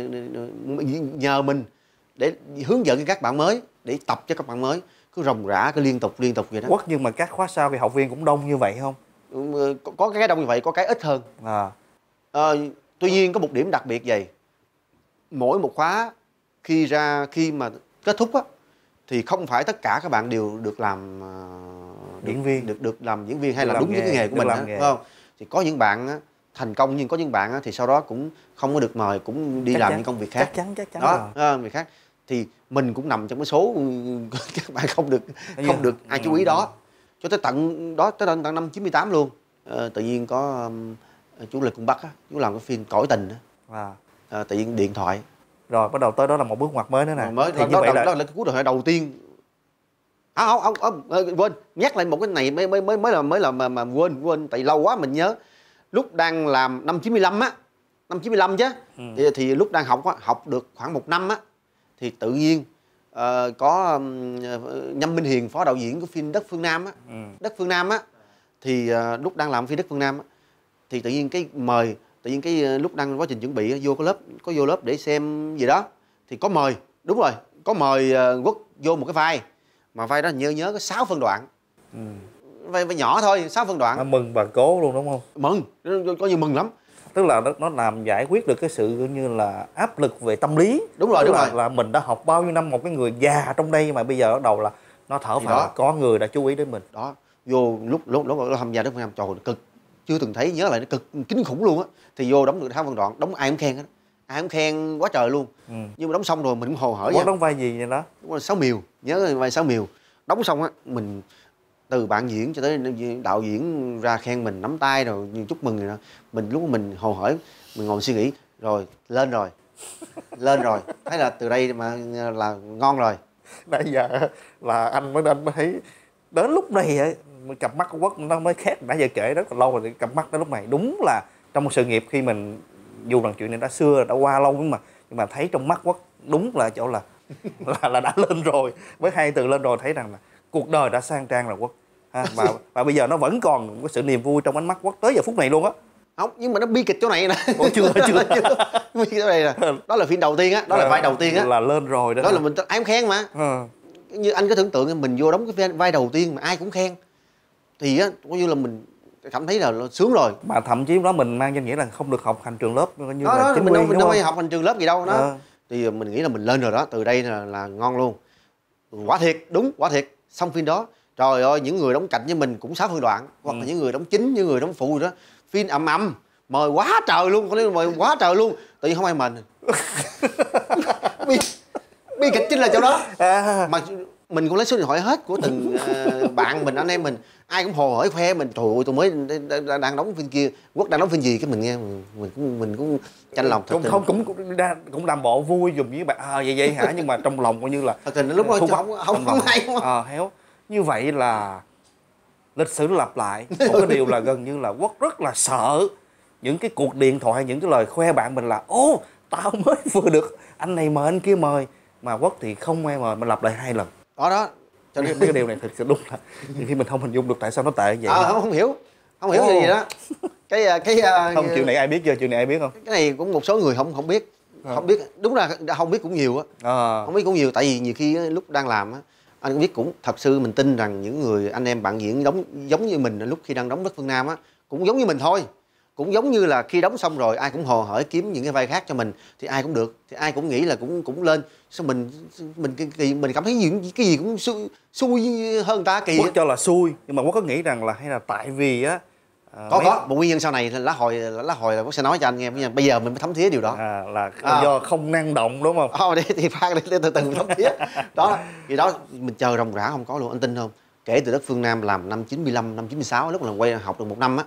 nhờ mình để hướng dẫn cho các bạn mới, để tập cho các bạn mới, cứ ròng rã cứ liên tục liên tục vậy đó. Quốc, nhưng mà các khóa sau thì học viên cũng đông như vậy không? Có, có cái đông như vậy, có cái ít hơn. À. À, tuy nhiên có một điểm đặc biệt vậy, mỗi một khóa khi ra khi mà kết thúc á thì không phải tất cả các bạn đều được làm uh, diễn viên, được được làm diễn viên hay được là đúng nghề, với cái nghề của mình, nghề. không? Thì có những bạn á, thành công, nhưng có những bạn á, thì sau đó cũng không có được mời, cũng đi chắc làm chắn, những công việc khác. Chắc chắn, chắc chắn đó, rồi. Việc khác thì mình cũng nằm trong cái số các bạn không được không được ai chú ý đó, cho tới tận đó tới tận, tận năm chín mươi tám luôn. À, tự nhiên có um, chú Lê Cung Bắc á, chú làm cái phim Cõi Tình á. À. À, tự nhiên điện thoại rồi bắt đầu tới đó là một bước ngoặt mới nữa nè. Mới thì đó, như đó, vậy đó, là... đó là cái cú điện thoại đầu tiên không không không, không quên nhắc lại một cái này mới mới mới mới là mới là mà, mà quên quên tại lâu quá mình nhớ. Lúc đang làm năm chín mươi lăm á, năm chín mươi lăm chứ, ừ. thì, thì lúc đang học á, học được khoảng một năm á, thì tự nhiên uh, có um, Nhâm Minh Hiền, phó đạo diễn của phim Đất Phương Nam á, ừ. Đất Phương Nam á, thì uh, lúc đang làm phim Đất Phương Nam á, thì tự nhiên cái mời, tự nhiên cái uh, lúc đang quá trình chuẩn bị vô có lớp, có vô lớp để xem gì đó, thì có mời, đúng rồi, có mời uh, Quốc vô một cái vai, mà vai đó nhớ nhớ có sáu phân đoạn. Ừ. Vai, vai nhỏ thôi, sáu phân đoạn. Nó mừng bà cố luôn đúng không? Mừng, coi như mừng lắm. Tức là nó, nó làm giải quyết được cái sự như là áp lực về tâm lý. Đúng rồi, tức đúng là, rồi. Là mình đã học bao nhiêu năm một cái người già trong đây mà bây giờ bắt đầu là nó thở phào là có người đã chú ý đến mình. Đó, vô lúc lúc lúc nó tham gia Đất Phương Nam, trời cực, chưa từng thấy, nhớ lại nó cực kinh khủng luôn á. Thì vô đóng được sáu phân đoạn, đóng ai cũng khen hết, ai cũng khen quá trời luôn. Ừ. Nhưng mà đóng xong rồi mình cũng hồ hởi. Có đóng vai gì vậy đó? Đúng rồi, Sáu Miều, nhớ vai Sáu Miều. Đóng xong á, mình từ bạn diễn cho tới đạo diễn ra khen mình, nắm tay rồi chúc mừng rồi đó. Mình lúc mình hồ hởi, mình ngồi suy nghĩ rồi lên rồi, lên rồi, thấy là từ đây mà là ngon rồi. Nãy giờ là anh mới anh mới thấy đến lúc này ấy, cặp mắt của Quốc nó mới khác. Nãy giờ kể rất là lâu rồi, cặp mắt đến lúc này đúng là trong một sự nghiệp, khi mình dù rằng chuyện này đã xưa đã qua lâu nhưng mà nhưng mà thấy trong mắt Quốc đúng là chỗ là là, là đã lên rồi. Với hai từ lên rồi thấy rằng là cuộc đời đã sang trang rồi Quốc. Ha, và, và bây giờ nó vẫn còn có sự niềm vui trong ánh mắt Quốc tới giờ phút này luôn á. Không, nhưng mà nó bi kịch chỗ này nè. Ủa, chưa chưa chưa bi kịch chỗ này nè. Đó là phim đầu tiên á, đó là vai đầu tiên á, là lên rồi đó. Đó là mình ai cũng khen mà. Ừ. Như anh có tưởng tượng mình vô đóng cái vai đầu tiên mà ai cũng khen thì á, coi như là mình cảm thấy là sướng rồi. Mà thậm chí đó mình mang danh nghĩa là không được học hành trường lớp như đó, là đó, chính mình quy, đâu mình đâu phải học hành trường lớp gì đâu đó. À. Thì mình nghĩ là mình lên rồi đó, từ đây là, là ngon luôn. Quả thiệt, đúng, quả thiệt. Xong phim đó, trời ơi, những người đóng cạnh với mình cũng sáu phân đoạn, hoặc ừ. là những người đóng chính, những người đóng phụ đó, phim ầm ầm, mời quá trời luôn, có nói mời quá trời luôn, tự nhiên không ai mình. bi, bi kịch chính là chỗ đó. À. Mà mình cũng lấy số điện thoại hết của từng uh, bạn mình, anh em mình, ai cũng hồ hởi khoe mình, trời ơi tôi mới đang đóng phim kia, Quốc đang đóng phim gì, cái mình nghe mình, mình cũng mình cũng chanh lòng. Cũng không cũng cũng cũng làm bộ vui dùm với bạn à, vậy vậy hả, nhưng mà trong lòng coi như là thật tình lúc đó không không không, không hay không à, héo. Như vậy là lịch sử lặp lại một cái điều là gần như là Quốc rất là sợ những cái cuộc điện thoại, những cái lời khoe bạn mình là ô tao mới vừa được anh này mời anh kia mời, mà Quốc thì không ai mời, mình lặp lại hai lần đó đó. Cho nên cái điều này thực sự đúng là nhiều khi mình không hình dung được tại sao nó tệ vậy. À, không, không hiểu không hiểu gì, gì đó cái cái không chuyện này ai biết chưa, chuyện này ai biết không? Cái này cũng một số người không không biết à. Không biết, đúng là không biết cũng nhiều á. À. Không biết cũng nhiều, tại vì nhiều khi lúc đang làm á, anh cũng biết, cũng thật sự mình tin rằng những người anh em bạn diễn đóng giống như mình lúc khi đang đóng Đất Phương Nam á, cũng giống như mình thôi, cũng giống như là khi đóng xong rồi ai cũng hồ hởi kiếm những cái vai khác cho mình thì ai cũng được, thì ai cũng nghĩ là cũng cũng lên. Sao mình mình kỳ mình cảm thấy gì cái gì cũng xui, xui hơn người ta kỳ. Quốc cho là xui, nhưng mà Quốc có nghĩ rằng là hay là tại vì á à, có mấy... có một nguyên nhân sau này lá hồi lá hồi là Quốc sẽ nói cho anh nghe, bây giờ mình mới thấm thía điều đó. À, là à. do không năng động đúng không? Ờ, để thì pha để từ từ thấm thía đó. Vì đó mình chờ ròng rã không có luôn, anh tin không? Kể từ Đất Phương Nam làm năm chín mươi lăm, năm chín mươi sáu, lúc là quay học được một năm á,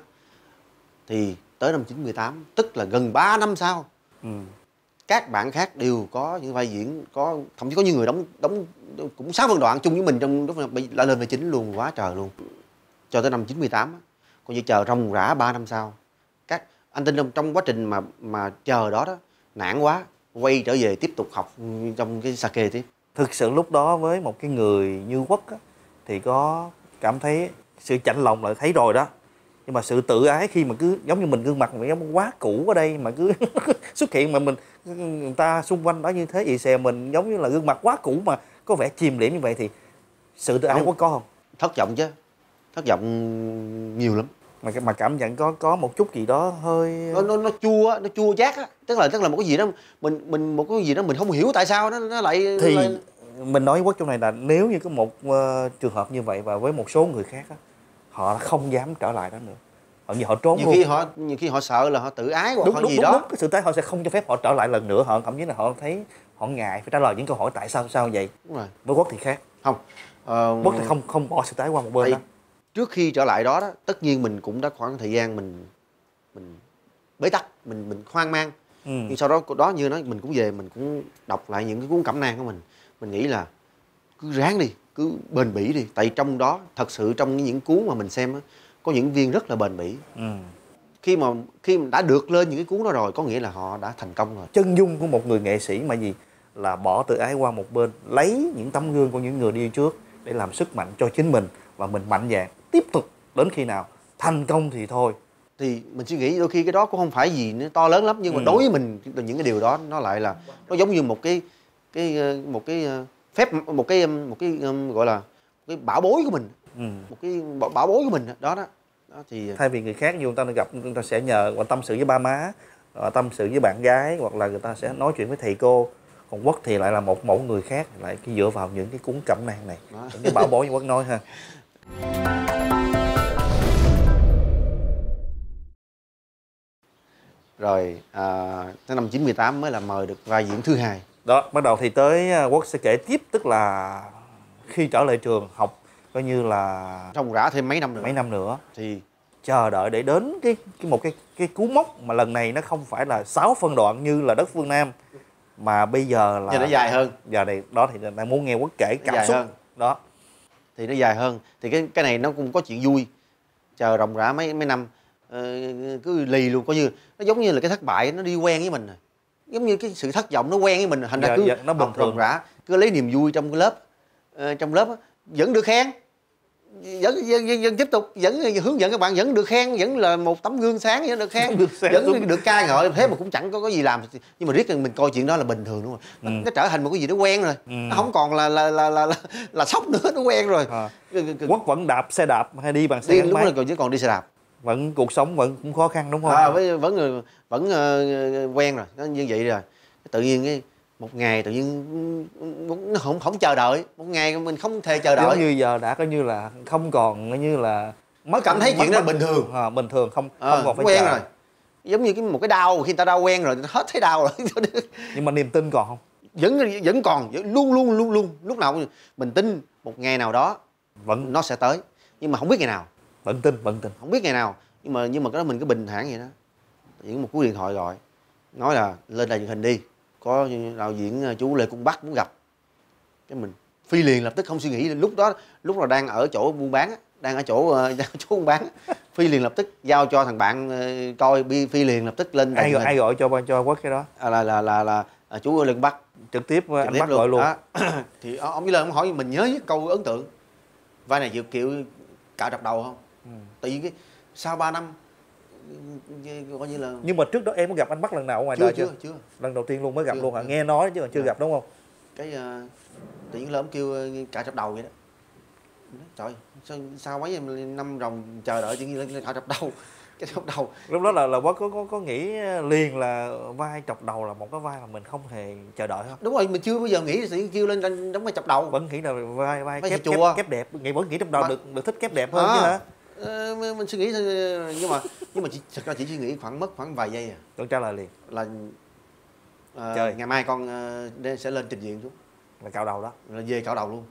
thì tới năm chín mươi tám, tức là gần ba năm sau, ừ. các bạn khác đều có những vai diễn, có thậm chí có những người đóng đóng cũng sáu phân đoạn chung với mình trong lúc đã lên vai chính luôn, quá trời luôn. Cho tới năm chín mươi tám, còn như chờ ròng rã ba năm sau, các anh tin trong trong quá trình mà mà chờ đó đó, nản quá, quay trở về tiếp tục học trong cái sake tiếp. Thực sự lúc đó với một cái người như Quốc á, thì có cảm thấy sự chạnh lòng là thấy rồi đó. Nhưng mà sự tự ái khi mà cứ giống như mình gương mặt mình giống quá cũ ở đây mà cứ xuất hiện mà mình người ta xung quanh đó như thế vậy xè mình giống như là gương mặt quá cũ mà có vẻ chìm liễm như vậy thì sự tự ái có có không? Thất vọng chứ, thất vọng nhiều lắm. Mà mà cảm nhận có có một chút gì đó hơi nó nó, nó chua nó chua chát á, tức là tức là một cái gì đó mình mình một cái gì đó mình không hiểu tại sao nó nó lại thì lại... mình nói Quốc trong này là nếu như có một uh, trường hợp như vậy và với một số người khác á, họ không dám trở lại đó nữa, họ như họ trốn nhiều luôn. khi họ nhiều khi họ sợ là họ tự ái hoặc đúng, họ đúng, gì đúng, đó đúng. Cái sự tế họ sẽ không cho phép họ trở lại lần nữa, họ thậm chí là họ thấy họ ngại phải trả lời những câu hỏi tại sao sao vậy. Đúng rồi. Với Quốc thì khác không uh, Quốc thì không không bỏ sự tái qua một bên đó. Trước khi trở lại đó, đó tất nhiên mình cũng đã khoảng thời gian mình mình bế tắc, mình mình hoang mang. Ừ. Nhưng sau đó đó như nói mình cũng về mình cũng đọc lại những cái cuốn cẩm nang của mình mình nghĩ là cứ ráng đi, cứ bền bỉ đi. Tại trong đó thật sự trong những cuốn mà mình xem á, có những viên rất là bền bỉ. Ừ. Khi mà khi mà đã được lên những cái cuốn đó rồi có nghĩa là họ đã thành công rồi. Chân dung của một người nghệ sĩ mà gì là bỏ tự ái qua một bên, lấy những tấm gương của những người đi trước để làm sức mạnh cho chính mình, và mình mạnh dạn tiếp tục đến khi nào thành công thì thôi. Thì mình suy nghĩ đôi khi cái đó cũng không phải gì nó to lớn lắm, nhưng mà Ừ. đối với mình những cái điều đó nó lại là nó giống như một cái cái một cái phép một cái một cái gọi là một cái bảo bối của mình. Ừ. Một cái bảo bảo bối của mình đó đó. Đó thì Thay vì người khác như người ta gặp, người ta sẽ nhờ và tâm sự với ba má, hoặc tâm sự với bạn gái, hoặc là người ta sẽ nói chuyện với thầy cô. Còn Quốc thì lại là một mẫu người khác, lại cái dựa vào những cái cuốn cẩm nang này, đó. những cái bảo bối như Quốc nói ha. Rồi à, tới năm chín mươi tám mới là mời được vai diễn thứ hai. Đó, bắt đầu thì tới Quốc sẽ kể tiếp, tức là khi trở lại trường học coi như là Ròng rã thêm mấy năm nữa. mấy năm nữa Thì chờ đợi để đến cái, cái một cái cái cú mốc mà lần này nó không phải là sáu phân đoạn như là Đất Phương Nam, mà bây giờ là giờ nó dài hơn. Giờ này đó thì đang muốn nghe Quốc kể Nó cảm dài xúc hơn. đó. Thì nó dài hơn. Thì cái cái này nó cũng có chuyện vui. Chờ ròng rã mấy mấy năm ờ, cứ lì luôn, coi như nó giống như là cái thất bại nó đi quen với mình rồi. Giống như cái sự thất vọng nó quen với mình, thành ra Giờ- cứ giờ nó bình học thường. ròng rã, cứ lấy niềm vui trong cái lớp. Ờ, trong lớp á, vẫn được khen. Vẫn, vẫn, vẫn, vẫn tiếp tục vẫn hướng dẫn các bạn, vẫn được khen, vẫn là một tấm gương sáng, vẫn được khen, Được khen, vẫn đúng. được ca ngợi, thế mà cũng chẳng có cái gì làm. Nhưng mà riết mình coi chuyện đó là bình thường, đúng không? Nó, Ừ. nó trở thành một cái gì đó quen rồi. Ừ. Nó không còn là là là là là, là sốc nữa, nó quen rồi. À. Cái- cái- cái- Quốc vẫn đạp xe đạp hay đi bằng xe đi gắn lúc máy, đó còn chứ còn đi xe đạp. vẫn cuộc sống vẫn cũng khó khăn đúng không? À, với vẫn vẫn uh, quen rồi, nó như vậy rồi. Tự nhiên cái một ngày tự nhiên nó không không chờ đợi, một ngày mình không thể chờ đợi. Giống như giờ đã coi như là không còn coi như là Mới cảm thấy chuyện đó là bình thường. À, bình thường không Ờ, không còn phải quen chờ. rồi. Giống như cái một cái đau, khi người ta đau quen rồi hết thấy đau rồi. Nhưng mà niềm tin còn không? vẫn vẫn còn, vẫn luôn luôn luôn luôn lúc nào cũng- mình tin một ngày nào đó Vẫn nó sẽ tới, nhưng mà không biết ngày nào, vẫn tin, vẫn tin. không biết ngày nào. Nhưng mà nhưng mà cái đó mình cứ bình thản vậy đó. Những một cú điện thoại gọi nói là lên đài truyền hình đi, có đạo diễn chú Lê Cung Bắc muốn gặp. Cái mình phi liền, lập tức không suy nghĩ. Lúc đó lúc là đang ở chỗ buôn bán á, đang ở chỗ uh, chỗ buôn bán á. Phi liền lập tức giao cho thằng bạn uh, coi, bi phi liền lập tức lên đài Ai truyền gọi, hình. ai gọi cho cho Quốc cái đó? À, là là là là, là chú Lê Cung Bắc. Trực tiếp Trực anh tiếp Bắc gọi luôn. Đó. Thì ông với lời ông hỏi mình nhớ với câu ấn tượng vai này Diệu Kiều cạo trọc đầu không? Ừ. Tại vì cái sau ba năm coi như là Nhưng mà trước đó em có gặp anh Bắc lần nào ở ngoài chưa đời chưa chưa? chưa Lần đầu tiên luôn mới gặp Chưa, luôn hả? chưa. Nghe nói chứ còn chưa Dạ. gặp đúng không? cái uh, tự nhiên là ông kêu uh, cạo trọc đầu vậy đó. Trời, sao, sao mấy năm ròng chờ đợi tự nhiên lên cạo trọc đầu, cái trọc đầu. Lúc đó là là Quốc có có có nghĩ liền là vai trọc đầu là một cái vai mà mình không hề chờ đợi không? Đúng rồi, mình chưa bao giờ nghĩ tự nhiên kêu lên đánh- đóng vai trọc đầu. Vẫn nghĩ là vai vai Vai kép, thầy kép chùa. kép đẹp, nghĩ vẫn nghĩ trong đầu Mà- được được thích kép đẹp hơn À. chứ hả? Ờ, mình suy nghĩ thôi, nhưng mà nhưng mà chỉ, thật ra chỉ suy nghĩ khoảng mất khoảng vài giây à. Con trả lời liền Là ờ, Chơi. ngày mai con uh, sẽ lên trình diện xuống, là cạo đầu đó. là về cạo đầu luôn.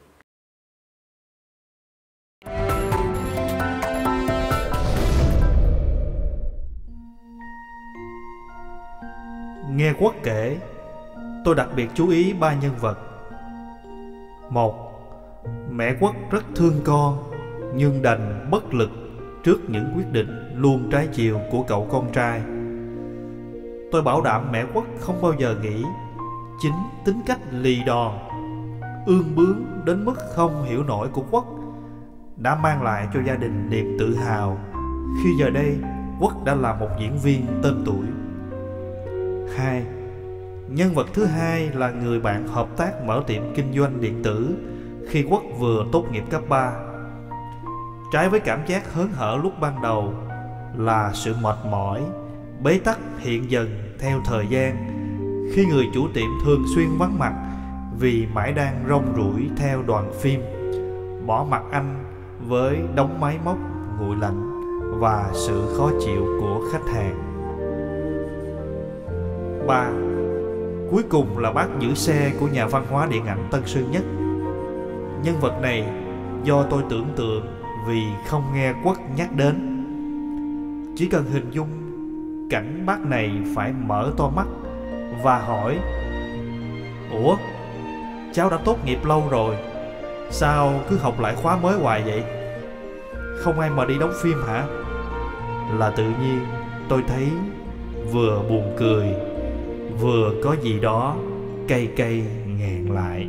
Nghe Quốc kể, tôi đặc biệt chú ý ba nhân vật. Một, mẹ Quốc rất thương con nhưng đành bất lực trước những quyết định luôn trái chiều của cậu con trai. Tôi bảo đảm mẹ Quốc không bao giờ nghĩ chính tính cách lì đòn, ương bướng đến mức không hiểu nổi của Quốc đã mang lại cho gia đình niềm tự hào khi giờ đây Quốc đã là một diễn viên tên tuổi. Hai, nhân vật thứ hai là người bạn hợp tác mở tiệm kinh doanh điện tử khi Quốc vừa tốt nghiệp cấp ba. Trái với cảm giác hớn hở lúc ban đầu là sự mệt mỏi, bế tắc hiện dần theo thời gian khi người chủ tiệm thường xuyên vắng mặt vì mãi đang rong ruổi theo đoàn phim, bỏ mặc anh với đống máy móc nguội lạnh và sự khó chịu của khách hàng. Ba, cuối cùng là bác giữ xe của nhà văn hóa điện ảnh Tân Sơn Nhất. Nhân vật này do tôi tưởng tượng vì không nghe Quốc nhắc đến. Chỉ cần hình dung cảnh bác này phải mở to mắt và hỏi: Ủa, cháu đã tốt nghiệp lâu rồi, sao cứ học lại khóa mới hoài vậy? Không ai mà đi đóng phim hả? Là tự nhiên tôi thấy vừa buồn cười, vừa có gì đó cay cay nghẹn lại.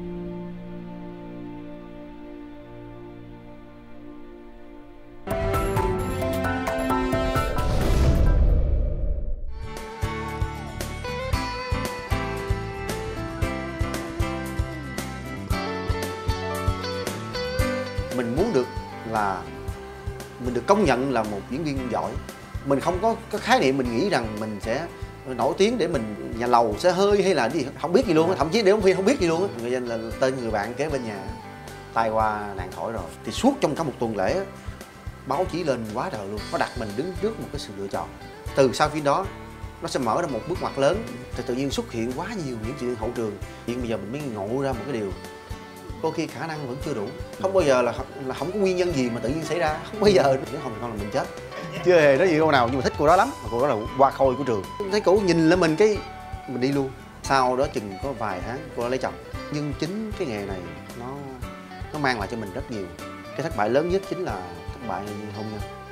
Mình muốn được là mình được công nhận là một diễn viên giỏi. Mình không có cái khái niệm mình nghĩ rằng mình sẽ nổi tiếng để mình nhà lầu xe hơi hay là gì không biết gì luôn á, thậm chí để đóng phim không biết gì luôn á. Người danh là tên người bạn kế bên nhà tai qua nạn khỏi rồi, thì suốt trong cả một tuần lễ báo chí lên quá trời luôn, nó đặt mình đứng trước một cái sự lựa chọn. Từ sau phim đó nó sẽ mở ra một bước ngoặt lớn, thì tự nhiên xuất hiện quá nhiều những chuyện hậu trường. Hiện bây giờ mình mới ngộ ra một cái điều, đôi khi khả năng vẫn chưa đủ, không bao giờ là, là không có nguyên nhân gì mà tự nhiên xảy ra, không bao giờ. Nếu không thì con là mình chết. Chưa hề nói gì câu nào nhưng mà thích cô đó lắm, mà cô đó là hoa khôi của trường. Thấy cổ nhìn lên mình cái mình đi luôn. Sau đó chừng có vài tháng cô đã lấy chồng. Nhưng chính cái nghề này nó nó mang lại cho mình rất nhiều. Cái thất bại lớn nhất chính là thất bại hôn nhân.